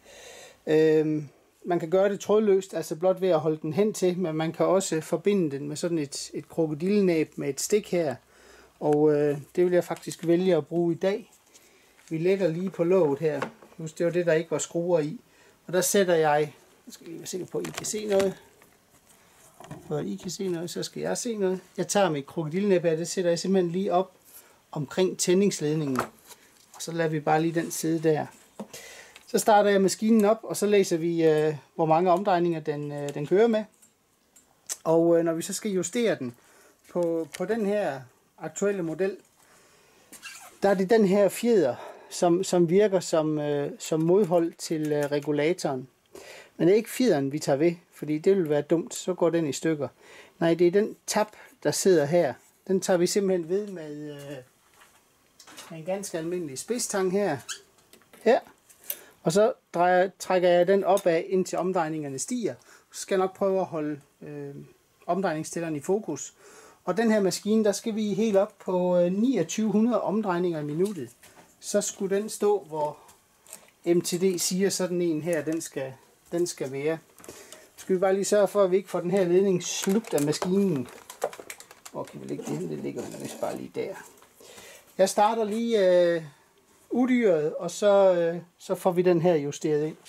Man kan gøre det trådløst, altså blot ved at holde den hen til, men man kan også forbinde den med sådan et krokodillenæb med et stik her. Og det vil jeg faktisk vælge at bruge i dag. Vi lægger lige på låget her. Husk, det var det, der ikke var skruer i. Og der sætter jeg skal lige være sikker på, at I kan se noget. For at I kan se noget, så skal jeg se noget. Jeg tager mit krokodillenæb her, det sætter jeg simpelthen lige op omkring tændingsledningen. Og så lader vi bare lige den sidde der. Så starter jeg maskinen op, og så læser vi, hvor mange omdrejninger den kører med. Og når vi så skal justere den på den her aktuelle model, der er det den her fjeder, som virker som modhold til regulatoren. Men det er ikke fjederen, vi tager ved, fordi det vil være dumt, så går den i stykker. Nej, det er den tab, der sidder her. Den tager vi simpelthen ved med en ganske almindelig spidstang her. Og så trækker jeg den opad, indtil omdrejningerne stiger. Så skal jeg nok prøve at holde omdrejningstælleren i fokus. Og den her maskine, der skal vi helt op på 2900 omdrejninger i minuttet. Så skulle den stå, hvor MTD siger, sådan en her, den skal være. Så skal vi bare lige sørge for, at vi ikke får den her ledning slugt af maskinen. Hvor kan vi lægge det hen? Det ligger vist bare lige der. Jeg starter lige udyret, og så får vi den her justeret ind.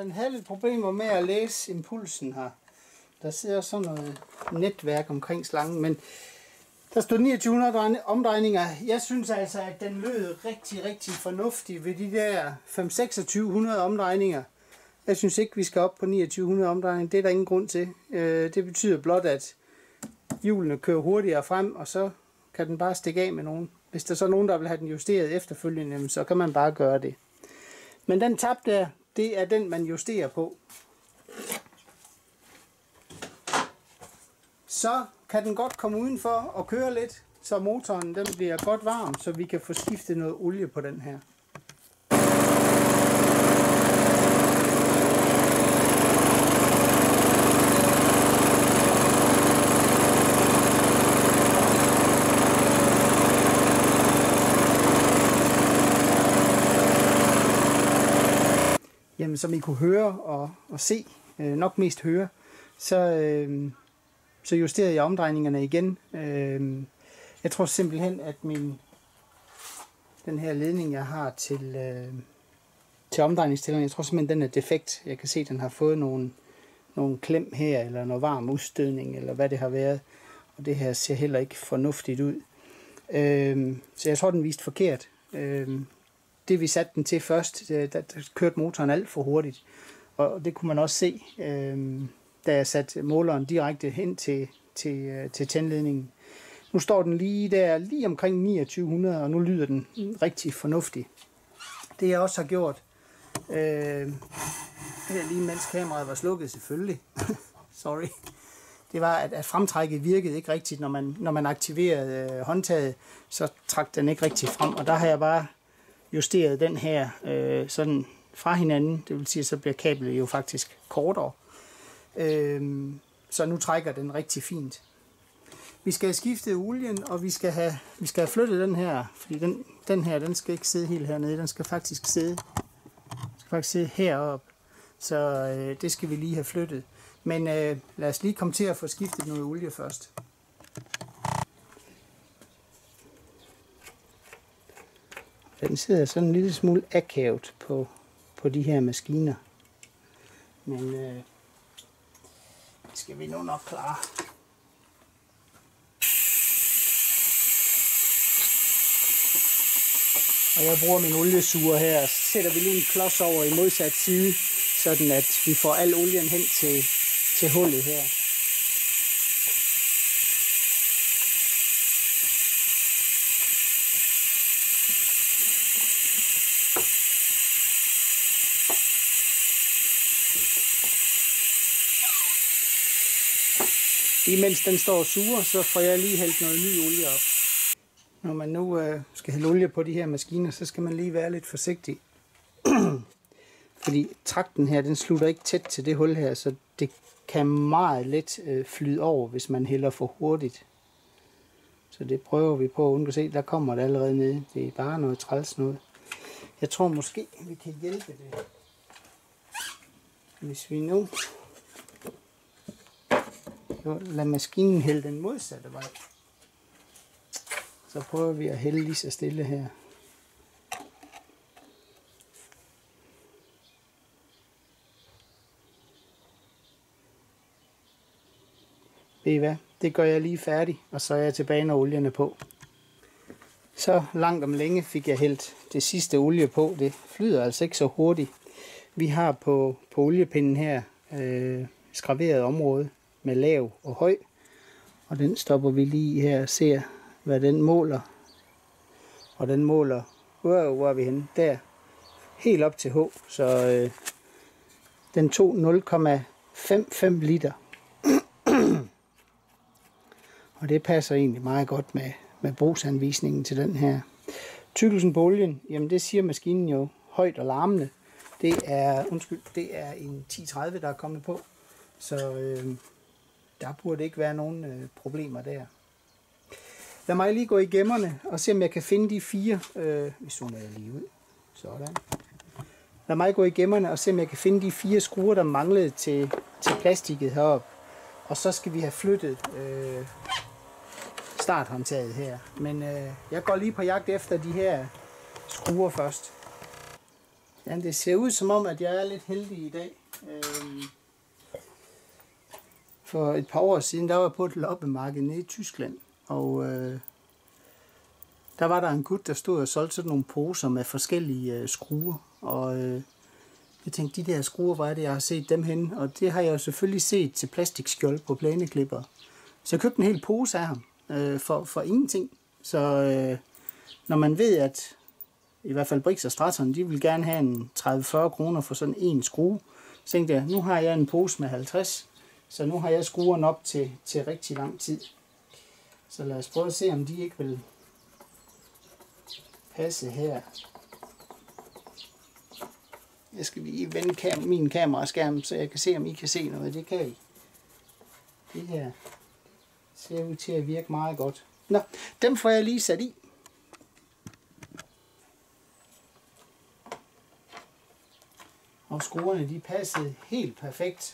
den havde lidt problemer med at læse impulsen her. Der sidder sådan noget netværk omkring slangen, men der stod 2900 omdrejninger. Jeg synes altså, at den lød rigtig, rigtig fornuftig ved de der 5-2600 omdrejninger. Jeg synes ikke, vi skal op på 2900 omdrejninger. Det er der ingen grund til. Det betyder blot, at hjulene kører hurtigere frem, og så kan den bare stikke af med nogen. Hvis der så er nogen, der vil have den justeret efterfølgende, så kan man bare gøre det. Men den tab der, det er den, man justerer på. Så kan den godt komme udenfor og køre lidt, så motoren den bliver godt varm, så vi kan få skiftet noget olie på den her. Jamen, som I kunne høre og se, nok mest høre, så justerede jeg omdrejningerne igen. Jeg tror simpelthen, at den her ledning, jeg har til omdrejningstælleren, jeg tror simpelthen, den er defekt. Jeg kan se, at den har fået nogle klem her, eller noget varm udstødning, eller hvad det har været. Og det her ser heller ikke fornuftigt ud. Så jeg tror, den viste forkert. Det vi satte den til først, der kørte motoren alt for hurtigt. Og det kunne man også se, da jeg satte måleren direkte hen til tændledningen. Nu står den lige omkring 2900, og nu lyder den rigtig fornuftig. Det jeg også har gjort, lige mens kameraet var slukket selvfølgelig, sorry, det var, at fremtrækket virkede ikke rigtigt, når man aktiverede håndtaget, så trak den ikke rigtig frem, og der har jeg bare justeret den her sådan fra hinanden, det vil sige, så bliver kablet jo faktisk kortere. Så nu trækker den rigtig fint. Vi skal have skiftet olien, og vi skal have flyttet den her, fordi den her, den skal ikke sidde helt hernede, den skal faktisk sidde heroppe. Så det skal vi lige have flyttet. Men lad os lige komme til at få skiftet noget olie først. Den sidder sådan en lille smule akavet på de her maskiner. Men det skal vi nu nok klare. Og jeg bruger min oliesuger her, så sætter vi lige en klods over i modsat side, sådan at vi får al olien hen til hullet her. Imens den står og suger, så får jeg lige hældt noget ny olie op. Når man nu skal hælde olie på de her maskiner, så skal man lige være lidt forsigtig. Fordi trakten her, den slutter ikke tæt til det hul her, så det kan meget let flyde over, hvis man hælder for hurtigt. Så det prøver vi på at undgå. Se, der kommer det allerede nede. Det er bare noget træls noget. Jeg tror måske, vi kan hjælpe det. Hvis vi nu lader maskinen hælde den modsatte vej, så prøver vi at hælde lige så stille her. Ved I hvad? Det gør jeg lige færdig, og så er jeg tilbage, når olien er på. Så langt om længe fik jeg hældt det sidste olie på. Det flyder altså ikke så hurtigt. Vi har på oliepinden her skraveret område med lav og høj. Og den stopper vi lige her og ser, hvad den måler. Og den måler, hvor er vi henne? Der. Helt op til H. Så den tog 0,55 liter. Og det passer egentlig meget godt med brugsanvisningen til den her. Tykkelsen på olien, jamen det siger maskinen jo højt og larmende. Det er en 1030, der er kommet på. Så der burde ikke være nogen problemer der. Lad mig lige gå i gemmerne og se, om jeg kan finde de 4. Vi zoomer lige ud. Sådan. Lad mig gå i gemmerne og se, om jeg kan finde de 4 skruer, der manglede til plastikket heroppe. Og så skal vi have flyttet starthåndtaget her. Men jeg går lige på jagt efter de her skruer først. Ja, det ser ud som om, at jeg er lidt heldig i dag. For et par år siden, der var jeg på et loppemarked nede i Tyskland, og der var der en gut, der stod og solgte sådan nogle poser med forskellige skruer, og jeg tænkte, de der skruer, hvor er det, jeg har set dem henne? Og det har jeg jo selvfølgelig set til plastikskjold på plæneklipper. Så jeg købte en hel pose af ham for ingenting. Så når man ved, at i hvert fald Brix og Straton, de vil gerne have en 30-40 kroner for sådan en skrue, så tænkte jeg, nu har jeg en pose med 50, så nu har jeg skruerne op til rigtig lang tid. Så lad os prøve at se, om de ikke vil passe her. Jeg skal lige vende min kameraskærm, så jeg kan se, om I kan se noget. Det kan I. Det her ser ud til at virke meget godt. Nå, dem får jeg lige sat i. Og skruerne, de passede helt perfekt,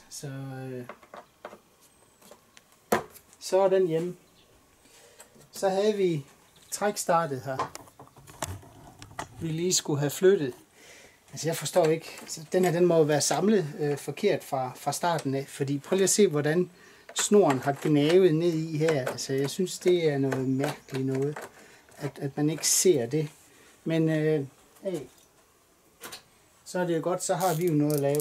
så er den hjemme. Så havde vi trækstartet her, vi lige skulle have flyttet. Altså jeg forstår ikke, altså, den her den må jo være samlet forkert fra starten af, fordi prøv lige at se, hvordan snoren har gnavet ned i her. Altså jeg synes, det er noget mærkeligt noget, at man ikke ser det. Men hey, så er det jo godt, så har vi jo noget at lave.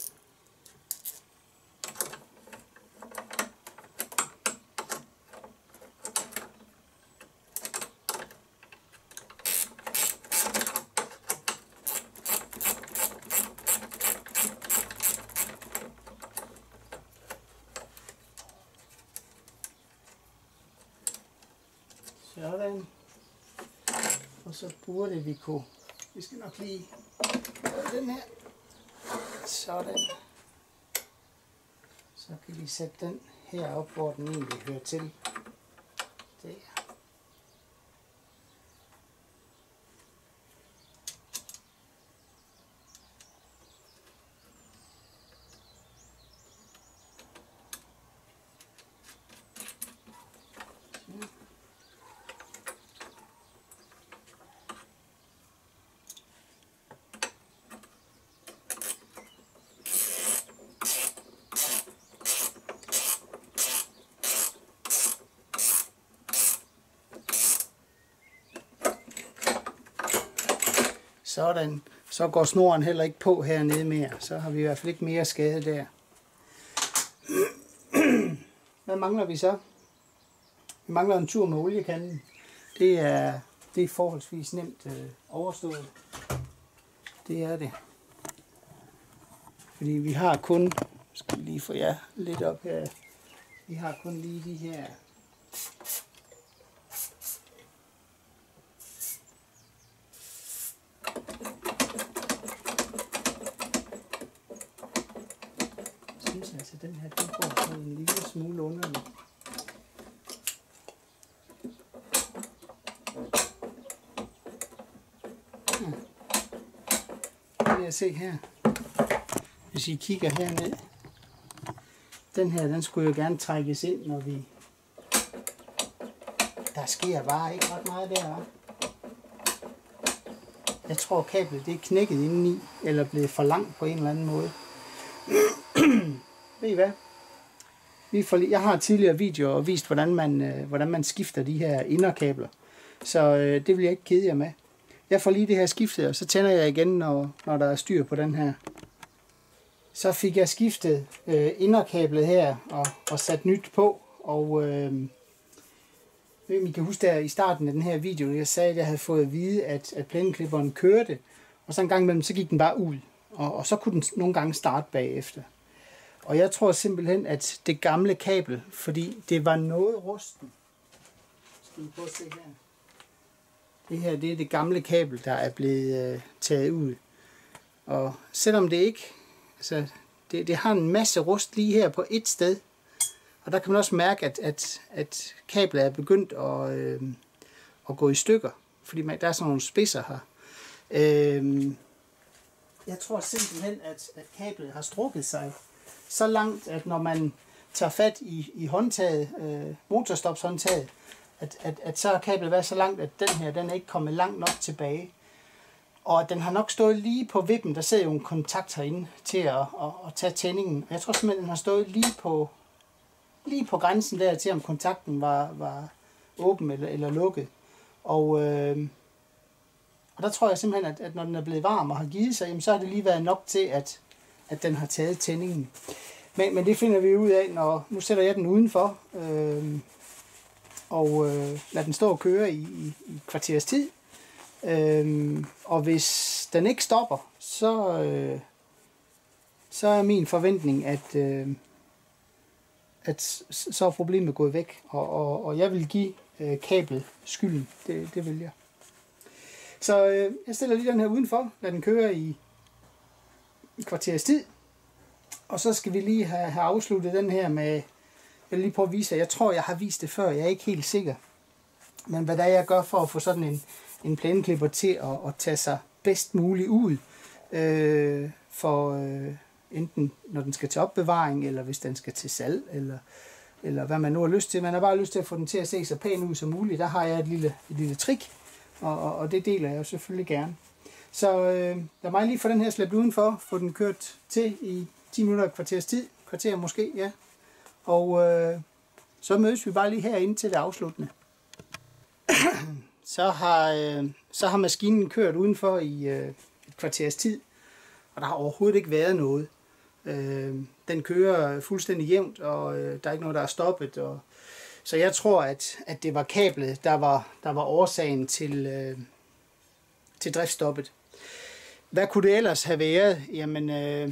Sådan. Og så burde vi kunne. Vi skal nok lige gøre den her. Sådan. Så kan vi sætte den her op, hvor den egentlig hører til. Der. Sådan. Så går snoren heller ikke på hernede mere. Så har vi i hvert fald ikke mere skade der. Hvad mangler vi så? Vi mangler en tur med oliekanden. Det er forholdsvis nemt overstået. Det er det. Fordi vi har kun, skal lige få jer lidt op her. Vi har kun lige de her. Altså den her, den går en lille smule underlig. Det vil jeg se her. Hvis I kigger herned. Den her, den skulle jo gerne trækkes ind, når vi... Der sker bare ikke ret meget der. Jeg tror kablet det er knækket indeni, eller blevet for langt på en eller anden måde. Ved I hvad? Jeg har tidligere videoer vist, hvordan man skifter de her inderkabler. Så det vil jeg ikke kede jer med. Jeg får lige det her skiftet, og så tænder jeg igen, når der er styr på den her. Så fik jeg skiftet inderkablet her og sat nyt på. Og I kan huske der i starten af den her video, jeg sagde, at jeg havde fået at vide, at plæneklipperen kørte. Og så en gang imellem, så gik den bare ud. Og så kunne den nogle gange starte bagefter. Og jeg tror simpelthen, at det gamle kabel, fordi det var noget rusten. Skal vi prøve at se her. Det her, det er det gamle kabel, der er blevet taget ud. Og selvom det ikke, altså det har en masse rust lige her på et sted. Og der kan man også mærke, at kablet er begyndt at gå i stykker. Fordi der er sådan nogle spidser her. Jeg tror simpelthen, at kablet har strukket sig så langt, at når man tager fat i håndtaget, motorstopshåndtaget, at så har kablet været så langt, at den her, den er ikke kommet langt nok tilbage. Og den har nok stået lige på vippen. Der sidder jo en kontakt herinde til at tage tændingen. Jeg tror simpelthen, den har stået lige på grænsen der til, om kontakten var åben eller lukket. Og der tror jeg simpelthen, at når den er blevet varm og har givet sig, jamen, så har det lige været nok til, at den har taget tændingen. Men det finder vi ud af, når nu sætter jeg den udenfor, og lader den stå og køre i kvarters tid. Og hvis den ikke stopper, så er min forventning, at så er problemet gået væk, og jeg vil give kablet skylden. Det vil jeg. Så jeg stiller lige den her udenfor, lader den køre i kvarters tid, og så skal vi lige have afsluttet den her med, jeg vil lige prøve at vise, jeg tror jeg har vist det før, jeg er ikke helt sikker, men hvad der jeg gør for at få sådan en plæneklipper til at tage sig bedst muligt ud, enten når den skal til opbevaring, eller hvis den skal til salg, eller hvad man nu har lyst til. Man har bare lyst til at få den til at se så pæn ud som muligt. Der har jeg et lille trick, og det deler jeg jo selvfølgelig gerne. Så lad mig lige få den her slæbt udenfor, få den kørt til i 10 minutter, kvarters tid, kvarter måske, ja. Og så mødes vi bare lige herinde til det afsluttende. Så har maskinen kørt udenfor i et kvarters tid, og der har overhovedet ikke været noget. Den kører fuldstændig jævnt, og der er ikke noget, der er stoppet. Så jeg tror, at det var kablet, der var årsagen til driftstoppet. Hvad kunne det ellers have været? Jamen,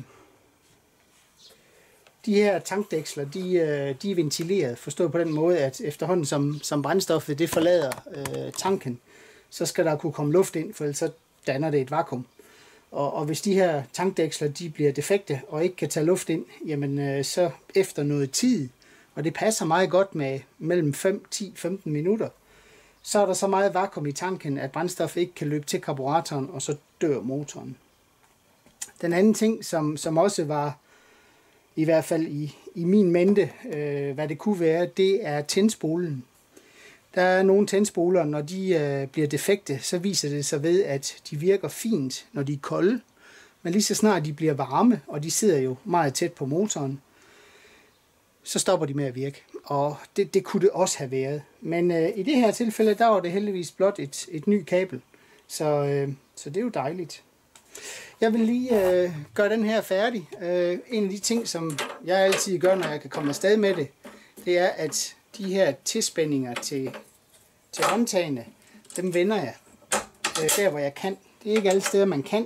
de her tankdæksler, de er ventileret, forstået på den måde, at efterhånden som brændstoffet det forlader tanken, så skal der kunne komme luft ind, for ellers så danner det et vakuum. Og hvis de her tankdæksler de bliver defekte og ikke kan tage luft ind, jamen så efter noget tid, og det passer meget godt med mellem 5, 10, 15 minutter, så er der så meget vakuum i tanken, at brændstof ikke kan løbe til karburatoren, og så dør motoren. Den anden ting, som også var, i hvert fald i min mente, hvad det kunne være, det er tændspolen. Der er nogle tændspoler, når de bliver defekte, så viser det sig ved, at de virker fint, når de er kolde. Men lige så snart de bliver varme, og de sidder jo meget tæt på motoren, så stopper de med at virke. Og det kunne det også have været. Men i det her tilfælde, der var det heldigvis blot et nyt kabel. Så det er jo dejligt. Jeg vil lige gøre den her færdig. En af de ting, som jeg altid gør, når jeg kan komme afsted med det, det er, at de her tilspændinger til håndtagene, dem vender jeg der, hvor jeg kan. Det er ikke alle steder, man kan.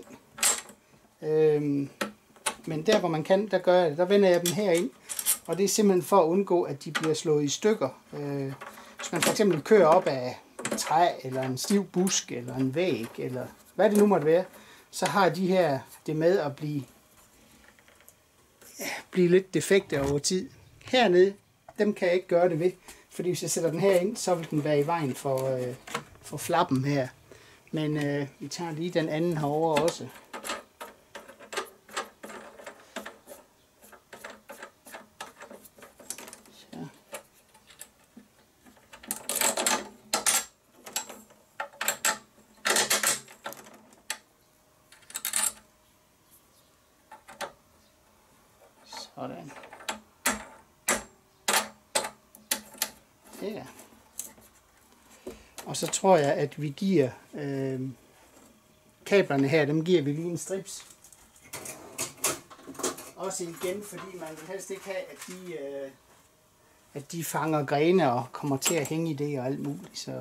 Men der, hvor man kan, der gør jeg det. Der vender jeg dem herind. Og det er simpelthen for at undgå, at de bliver slået i stykker. Hvis man for eksempel kører op af et træ, eller en stiv busk, eller en væg, eller hvad det nu måtte være, så har de her det med at blive lidt defekte over tid. Hernede, dem kan jeg ikke gøre det ved, fordi hvis jeg sætter den her ind, så vil den være i vejen for flappen her. Men vi tager lige den anden herovre også. Sådan. Ja. Og så tror jeg, at vi giver kablerne her, dem giver vi lige en strips. Også igen, fordi man vil helst ikke have, at de fanger grene og kommer til at hænge i det og alt muligt. Så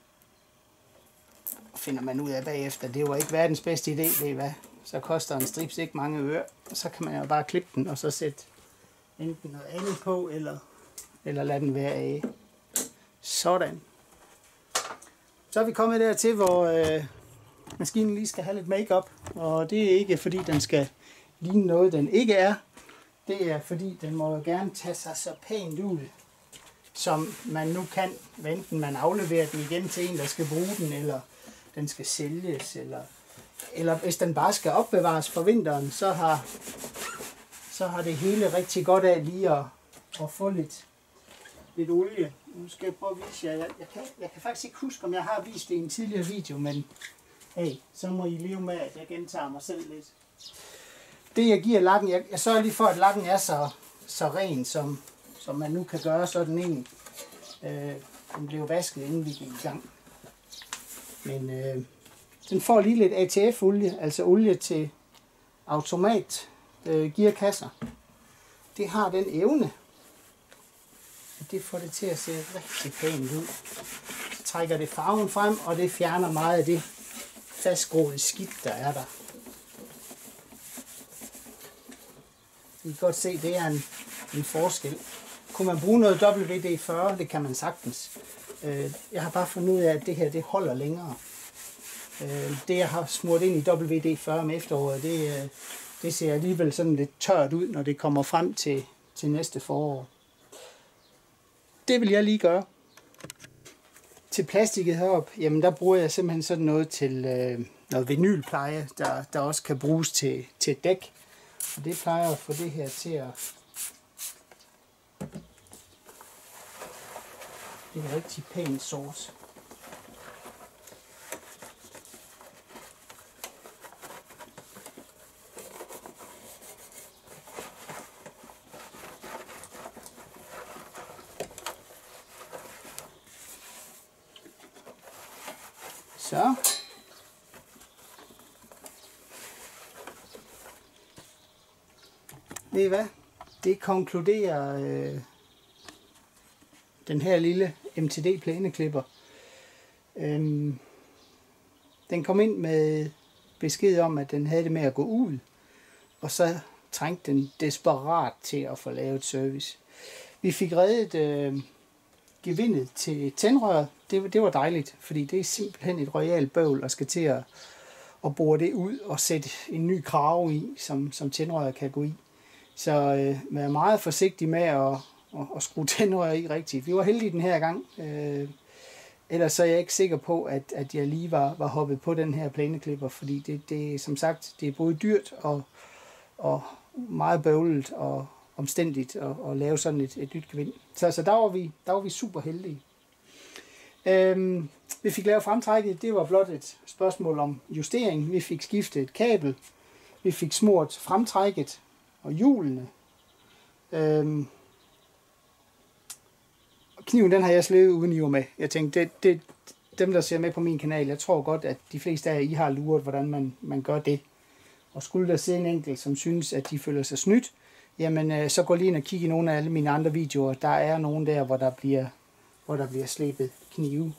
finder man ud af bagefter, det var ikke verdens bedste idé, ved I hvad. Så koster en strips ikke mange øre, og så kan man jo bare klippe den og så sætte enten noget andet på, eller lade den være af. Sådan. Så er vi kommet dertil, hvor maskinen lige skal have lidt makeup, og det er ikke fordi den skal ligne noget den ikke er. Det er fordi den må jo gerne tage sig så pænt ud, som man nu kan, enten man afleverer den igen til en, der skal bruge den, eller den skal sælges, eller hvis den bare skal opbevares for vinteren, så har det hele rigtig godt af lige at få lidt olie. Nu skal jeg prøve at vise jer. Jeg kan faktisk ikke huske, om jeg har vist det i en tidligere video, men hey, så må I leve med, at jeg gentager mig selv lidt. Det jeg giver lakken, jeg sørger lige for, at lakken er så ren, som man nu kan gøre, så den egentlig den blev vasket, inden vi gik i gang. Men den får lige lidt ATF-olie, altså olie til automat gearkasser. Det har den evne, at det får det til at se rigtig pænt ud. Så trækker det farven frem, og det fjerner meget af det fastgroede skidt, der er der. I kan godt se, det er en forskel. Kunne man bruge noget WD-40? Det kan man sagtens. Jeg har bare fundet ud af, at det her det holder længere. Det jeg har smurt ind i WD-40 om efteråret, det ser alligevel sådan lidt tørt ud, når det kommer frem til næste forår. Det vil jeg lige gøre. Til plastikket heroppe, jamen der bruger jeg simpelthen sådan noget til noget vinylpleje, der også kan bruges til et dæk. Og det plejer at få det her til at det er rigtig pæn sauce. Så. Ved I hvad? Det konkluderer den her lille MTD plæneklipper. Den kom ind med besked om, at den havde det med at gå ud, og så trængte den desperat til at få lavet service. Vi fik reddet gevindet til tændrøret. Det var dejligt, fordi det er simpelthen et royalt bøvl, og skal til at bore det ud og sætte en ny krave i, som tændrøret kan gå i. Så vær meget forsigtig med at skrue tændrøret i rigtigt. Vi var heldige den her gang. Ellers så er jeg ikke sikker på, at jeg lige var hoppet på den her plæneklipper, fordi det som sagt, det er både dyrt og meget bøvlet og omstændigt at lave sådan et nyt gevind. Så der var vi super heldige. Vi fik lavet fremtrækket, det var blot et spørgsmål om justering. Vi fik skiftet et kabel, vi fik smurt fremtrækket og hjulene. Kniven, den har jeg slået uden I var med. Jeg tænkte, dem der ser med på min kanal, jeg tror godt, at de fleste af jer, I har luret, hvordan man gør det. Og skulle der sidde en enkelt, som synes, at de føler sig snydt, jamen så gå lige ind og kig i nogle af alle mine andre videoer. Der er nogle der, hvor der bliver slebet knive.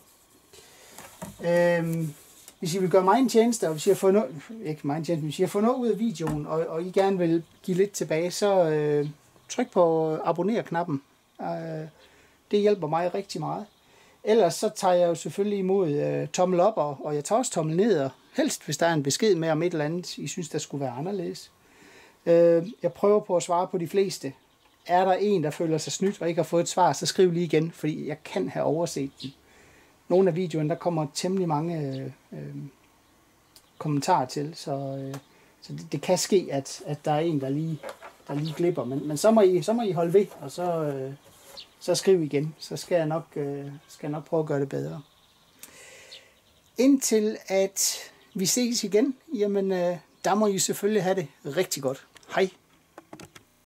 Hvis I vil gøre mig en tjeneste, og hvis I har fået noget, ikke mig en tjeneste, hvis I har fået noget ud af videoen, og I gerne vil give lidt tilbage, så tryk på abonner-knappen. Det hjælper mig rigtig meget. Ellers så tager jeg jo selvfølgelig imod tommel op, og jeg tager også tommel ned, og helst hvis der er en besked med om et eller andet, I synes, der skulle være anderledes. Jeg prøver på at svare på de fleste. Er der en, der føler sig snydt og ikke har fået et svar, så skriv lige igen, fordi jeg kan have overset den. Nogle af videoerne, der kommer temmelig mange kommentarer til, så det kan ske, at der er en, der lige glipper. Men så må I holde ved, og så skriv igen. Så skal jeg nok prøve at gøre det bedre. Indtil at vi ses igen, jamen der må I selvfølgelig have det rigtig godt. Hej.